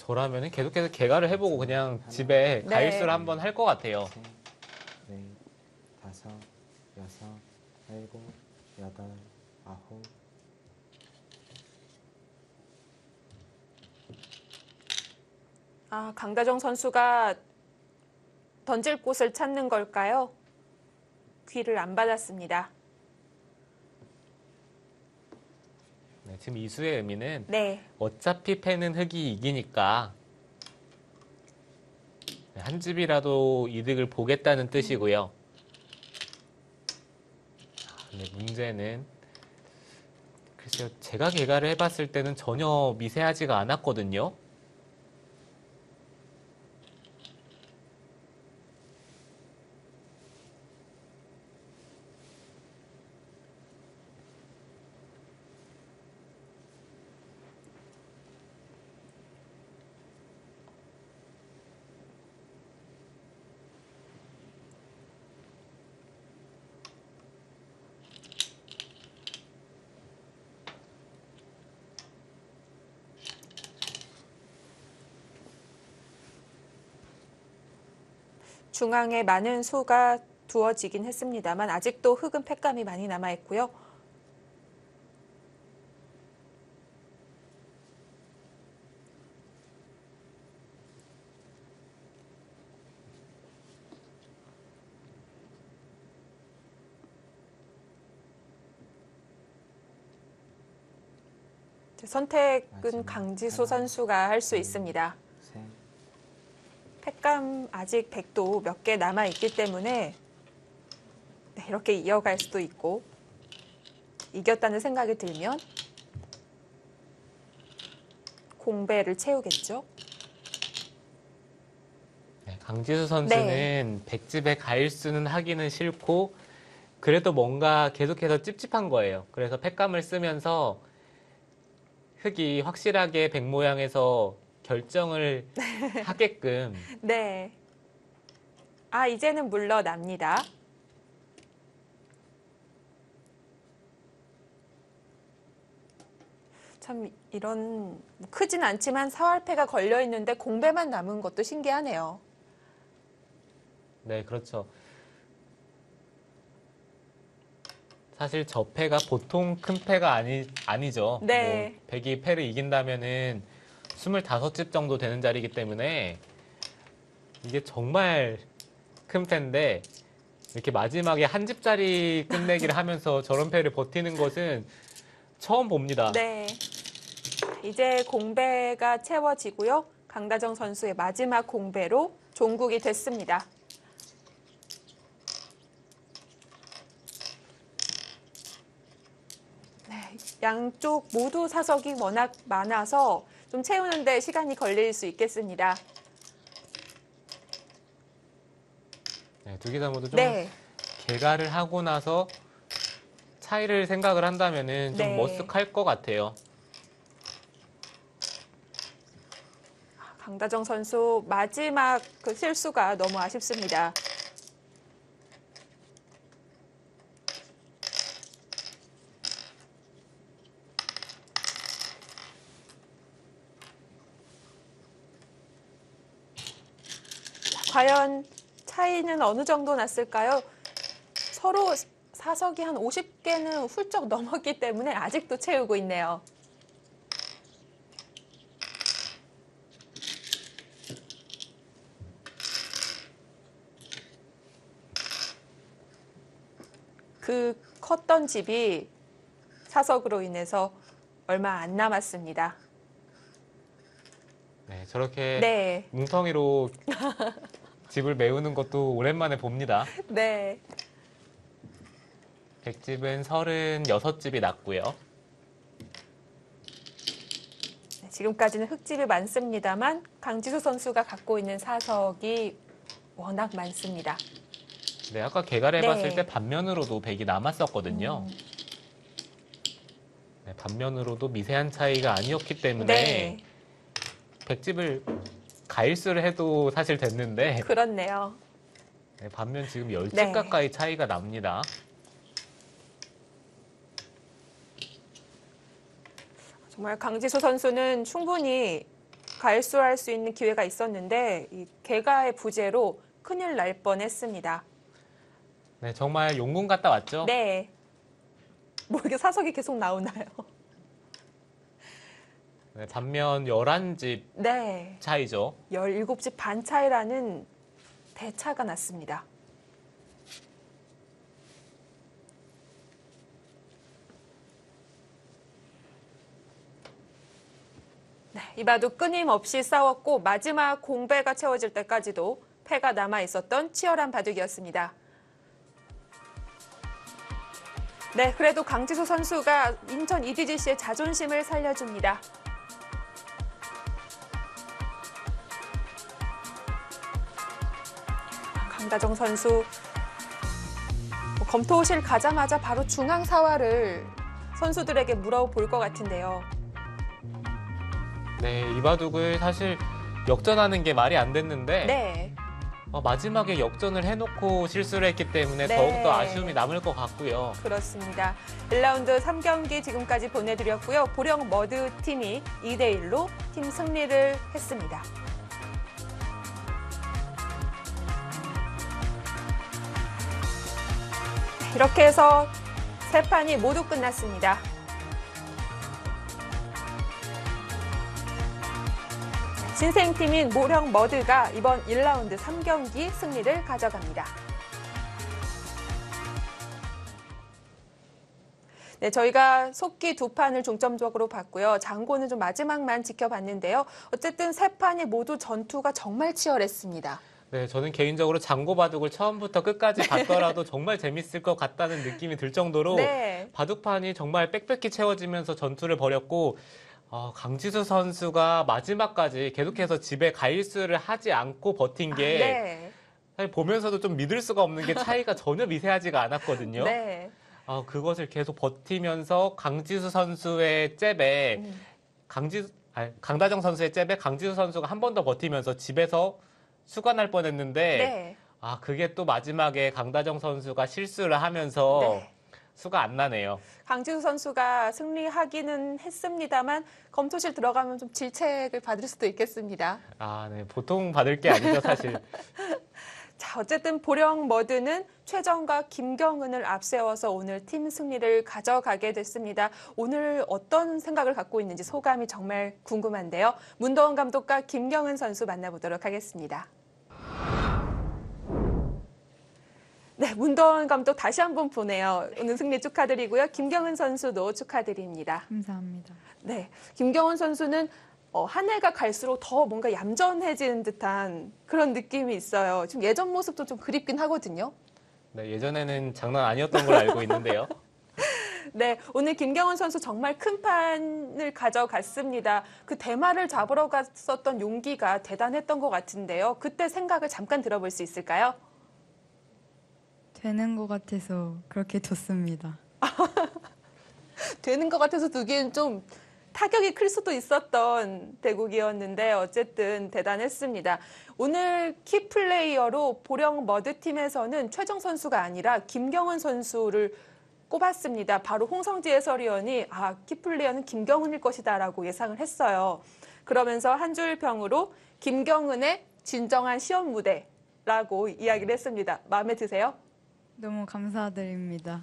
저라면 계속해서 개가를 해보고 그냥 집에 네. 가일수를 한번 할 것 같아요. 셋, 넷, 다섯, 여섯, 일곱, 여덟, 아홉. 아, 강다정 선수가 던질 곳을 찾는 걸까요? 귀를 안 받았습니다. 네, 지금 이 수의 의미는 네, 어차피 패는 흑이 이기니까 네, 한 집이라도 이득을 보겠다는 뜻이고요. 아, 근데 문제는 글쎄요, 제가 개가를 해봤을 때는 전혀 미세하지가 않았거든요. 중앙에 많은 수가 두어지긴 했습니다만 아직도 흑은 패감이 많이 남아 있고요. 선택은 마지막 강지수 하나, 선수가 할 수 둘, 있습니다. 셋, 패감 아직 백도 몇 개 남아 있기 때문에 네, 이렇게 이어갈 수도 있고 이겼다는 생각이 들면 공배를 채우겠죠. 네, 강지수 선수는 백집에 가일수는 하기는 싫고 그래도 뭔가 계속해서 찝찝한 거예요. 그래서 패감을 쓰면서 흑이 확실하게 백 모양에서 결정을 하게끔 네. 아, 이제는 물러납니다. 참 이런 뭐 크진 않지만 사활패가 걸려 있는데 공배만 남은 것도 신기하네요. 네, 그렇죠. 사실 저 패가 보통 큰 패가 아니, 아니죠. 네. 뭐 백이 패를 이긴다면은 스물다섯 집 정도 되는 자리이기 때문에 이게 정말 큰 패인데 이렇게 마지막에 한 집짜리 끝내기를 하면서 저런 패를 버티는 것은 처음 봅니다. 네. 이제 공배가 채워지고요. 강다정 선수의 마지막 공배로 종국이 됐습니다. 네, 양쪽 모두 사석이 워낙 많아서 좀 채우는데 시간이 걸릴 수 있겠습니다. 네, 두 기사 모두 좀 네. 개가를 하고 나서 차이를 생각을 한다면은 좀 네. 머쓱할 것 같아요. 강다정 선수 마지막 그 실수가 너무 아쉽습니다. 과연 차이는 어느 정도 났을까요? 서로 사석이 한 오십 개는 훌쩍 넘었기 때문에 아직도 채우고 있네요. 그 컸던 집이 사석으로 인해서 얼마 안 남았습니다. 네, 저렇게 네, 뭉텅이로 집을 메우는 것도 오랜만에 봅니다. 네. 백집은 서른여섯 집이 났고요. 네, 지금까지는 흑집이 많습니다만 강지수 선수가 갖고 있는 사석이 워낙 많습니다. 네, 아까 개가를 해봤을 네. 때 반면으로도 백이 남았었거든요. 음, 네, 반면으로도 미세한 차이가 아니었기 때문에 네, 백집을 가일수를 해도 사실 됐는데 그렇네요. 네, 반면 지금 십 집 네. 가까이 차이가 납니다. 정말 강지수 선수는 충분히 갈수할 수 있는 기회가 있었는데 이 개가의 부재로 큰일 날 뻔했습니다. 네, 정말 용궁 갔다 왔죠? 네. 뭐 이렇게 사석이 계속 나오나요? 네, 반면 열한 집 네. 차이죠. 열일곱 집 반 차이라는 대차가 났습니다. 네, 이바도 끊임없이 싸웠고 마지막 공배가 채워질 때까지도 패가 남아 있었던 치열한 바둑이었습니다. 네, 그래도 강지수 선수가 인천 이디지씨의 자존심을 살려줍니다. 강다정 선수 검토실 가자마자 바로 중앙 사활을 선수들에게 물어볼 것 같은데요. 네, 이 바둑을 사실 역전하는 게 말이 안 됐는데 네. 어, 마지막에 역전을 해놓고 실수를 했기 때문에 네. 더욱더 아쉬움이 남을 것 같고요. 그렇습니다. 일 라운드 삼 경기 지금까지 보내드렸고요. 보령 머드 팀이 이 대 일로 팀 승리를 했습니다. 이렇게 해서 세 판이 모두 끝났습니다. 신생팀인 모령 머드가 이번 일 라운드 삼 경기 승리를 가져갑니다. 네, 저희가 속기 두 판을 중점적으로 봤고요. 장고는 좀 마지막만 지켜봤는데요. 어쨌든 세 판이 모두 전투가 정말 치열했습니다. 네, 저는 개인적으로 장고 바둑을 처음부터 끝까지 봤더라도 정말 재밌을 것 같다는 느낌이 들 정도로 네. 바둑판이 정말 빽빽히 채워지면서 전투를 벌였고 어, 강지수 선수가 마지막까지 계속해서 집에 가일수를 하지 않고 버틴 게 네. 사실 보면서도 좀 믿을 수가 없는 게 차이가 전혀 미세하지가 않았거든요. 네. 어, 그것을 계속 버티면서 강지수 선수의 잽에 음. 강지수, 아니, 강다정 선수의 잽에 강지수 선수가 한 번 더 버티면서 집에서 수가 날 뻔했는데 네. 아 그게 또 마지막에 강다정 선수가 실수를 하면서 네. 수가 안 나네요. 강지수 선수가 승리하기는 했습니다만 검토실 들어가면 좀 질책을 받을 수도 있겠습니다. 아, 네. 보통 받을 게 아니죠, 사실. 자, 어쨌든 보령 머드는 최정과 김경은을 앞세워서 오늘 팀 승리를 가져가게 됐습니다. 오늘 어떤 생각을 갖고 있는지 소감이 정말 궁금한데요. 문도원 감독과 김경은 선수 만나보도록 하겠습니다. 네, 문도원 감독 다시 한번 보네요. 오늘 승리 축하드리고요. 김경은 선수도 축하드립니다. 감사합니다. 네, 김경은 선수는 어, 한 해가 갈수록 더 뭔가 얌전해지는 듯한 그런 느낌이 있어요. 좀 예전 모습도 좀 그립긴 하거든요. 네, 예전에는 장난 아니었던 걸 알고 있는데요. 네, 오늘 김경은 선수 정말 큰 판을 가져갔습니다. 그 대마를 잡으러 갔었던 용기가 대단했던 것 같은데요. 그때 생각을 잠깐 들어볼 수 있을까요? 되는 것 같아서 그렇게 뒀습니다. 되는 것 같아서 두기엔 좀 타격이 클 수도 있었던 대국이었는데 어쨌든 대단했습니다. 오늘 키플레이어로 보령 머드팀에서는 최정 선수가 아니라 김경은 선수를 꼽았습니다. 바로 홍성지 해설위원이 아, 키플레이어는 김경은일 것이다라고 예상을 했어요. 그러면서 한 줄 평으로 김경은의 진정한 시험 무대라고 이야기를 했습니다. 마음에 드세요? 너무 감사드립니다.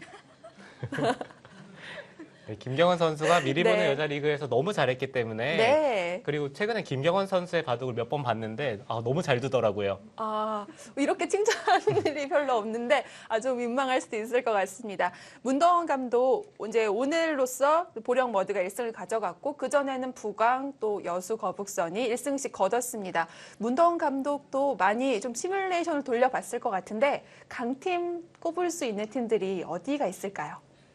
네, 김경원 선수가 미리 네. 보는 여자 리그에서 너무 잘했기 때문에 네. 그리고 최근에 김경원 선수의 바둑을 몇 번 봤는데 아, 너무 잘 두더라고요. 아, 이렇게 칭찬하는 일이 별로 없는데 아주 민망할 수도 있을 것 같습니다. 문동원 감독, 이제 오늘로써 보령 머드가 일 승을 가져갔고 그전에는 부강 또 여수 거북선이 일 승씩 거뒀습니다. 문동원 감독도 많이 좀 시뮬레이션을 돌려봤을 것 같은데 강팀 꼽을 수 있는 팀들이 어디가 있을까요?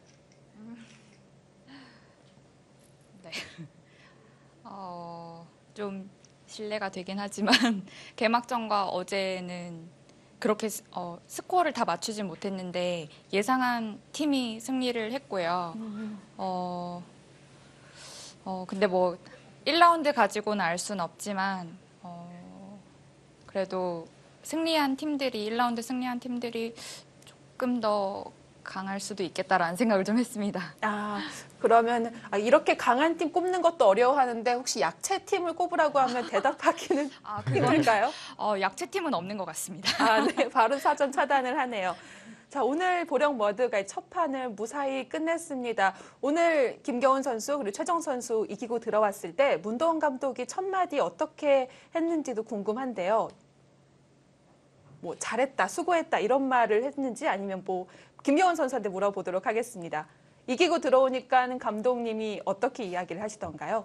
어, 좀 실례가 되긴 하지만 개막전과 어제는 그렇게 스- 어, 스코어를 다 맞추진 못했는데 예상한 팀이 승리를 했고요. 어, 어, 근데 뭐 일 라운드 가지고는 알 수는 없지만 어, 그래도 승리한 팀들이 일 라운드 승리한 팀들이 조금 더 강할 수도 있겠다라는 생각을 좀 했습니다. 아, 그러면 아, 이렇게 강한 팀 꼽는 것도 어려워하는데 혹시 약체 팀을 꼽으라고 하면 대답하기는 아, 그건 힘들까요? 어, 약체팀은 없는 것 같습니다. 아, 네. 바로 사전 차단을 하네요. 자, 오늘 보령 머드가 첫 판을 무사히 끝냈습니다. 오늘 김경훈 선수 그리고 최정 선수 이기고 들어왔을 때 문도원 감독이 첫 마디 어떻게 했는지도 궁금한데요. 뭐 잘했다, 수고했다 이런 말을 했는지 아니면 뭐 김경훈 선수한테 물어보도록 하겠습니다. 이기고 들어오니까는 감독님이 어떻게 이야기를 하시던가요?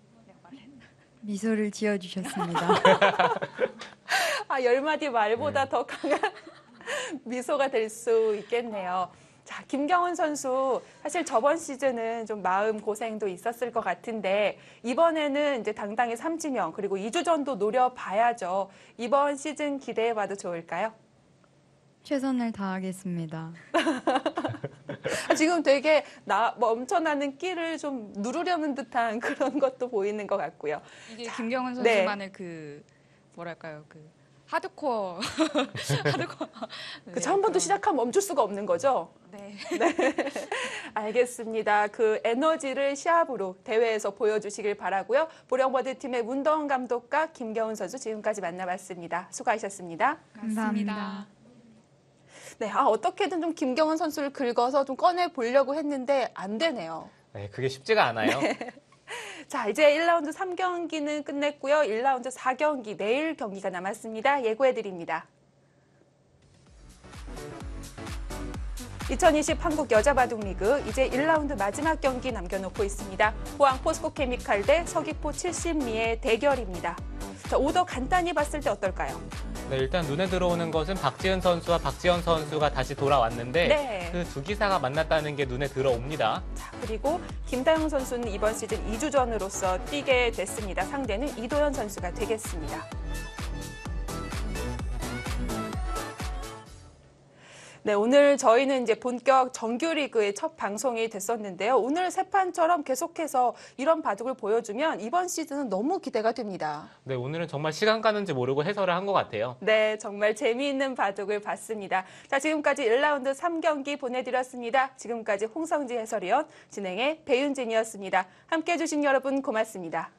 미소를 지어주셨습니다. 아, 열 마디 말보다 네. 더 강한 미소가 될 수 있겠네요. 자, 김경훈 선수 사실 저번 시즌은 좀 마음 고생도 있었을 것 같은데 이번에는 이제 당당히 삼지명 그리고 이주전도 노려봐야죠. 이번 시즌 기대해봐도 좋을까요? 최선을 다하겠습니다. 지금 되게 나 멈춰나는 끼를 좀 누르려는 듯한 그런 것도 보이는 것 같고요. 이게 김경은 네. 선수만의 그 뭐랄까요, 그 하드코어, 하드코어. 그쵸, 한 번도 시작하면 멈출 수가 없는 거죠? 네. 알겠습니다. 그 에너지를 시합으로 대회에서 보여주시길 바라고요. 보령버드 팀의 문도원 감독과 김경훈 선수 지금까지 만나봤습니다. 수고하셨습니다. 감사합니다. 네, 아, 어떻게든 좀 김경훈 선수를 긁어서 좀 꺼내보려고 했는데 안 되네요. 네, 그게 쉽지가 않아요. 자, 이제 일 라운드 삼 경기는 끝냈고요. 일 라운드 사 경기, 내일 경기가 남았습니다. 예고해드립니다. 이천이십 한국 여자바둑리그 이제 일 라운드 마지막 경기 남겨놓고 있습니다. 포항 포스코케미칼 대 서귀포 칠십미의 대결입니다. 자, 오더 간단히 봤을 때 어떨까요? 네, 일단 눈에 들어오는 것은 박지은 선수와 박지현 선수가 다시 돌아왔는데 네. 그 두 기사가 만났다는 게 눈에 들어옵니다. 자, 그리고 김다영 선수는 이번 시즌 이주전으로서 뛰게 됐습니다. 상대는 이도현 선수가 되겠습니다. 네, 오늘 저희는 이제 본격 정규리그의 첫 방송이 됐었는데요. 오늘 세 판처럼 계속해서 이런 바둑을 보여주면 이번 시즌은 너무 기대가 됩니다. 네, 오늘은 정말 시간 가는지 모르고 해설을 한 것 같아요. 네, 정말 재미있는 바둑을 봤습니다. 자, 지금까지 일 라운드 삼 경기 보내드렸습니다. 지금까지 홍성지 해설위원, 진행의 배윤진이었습니다. 함께해 주신 여러분 고맙습니다.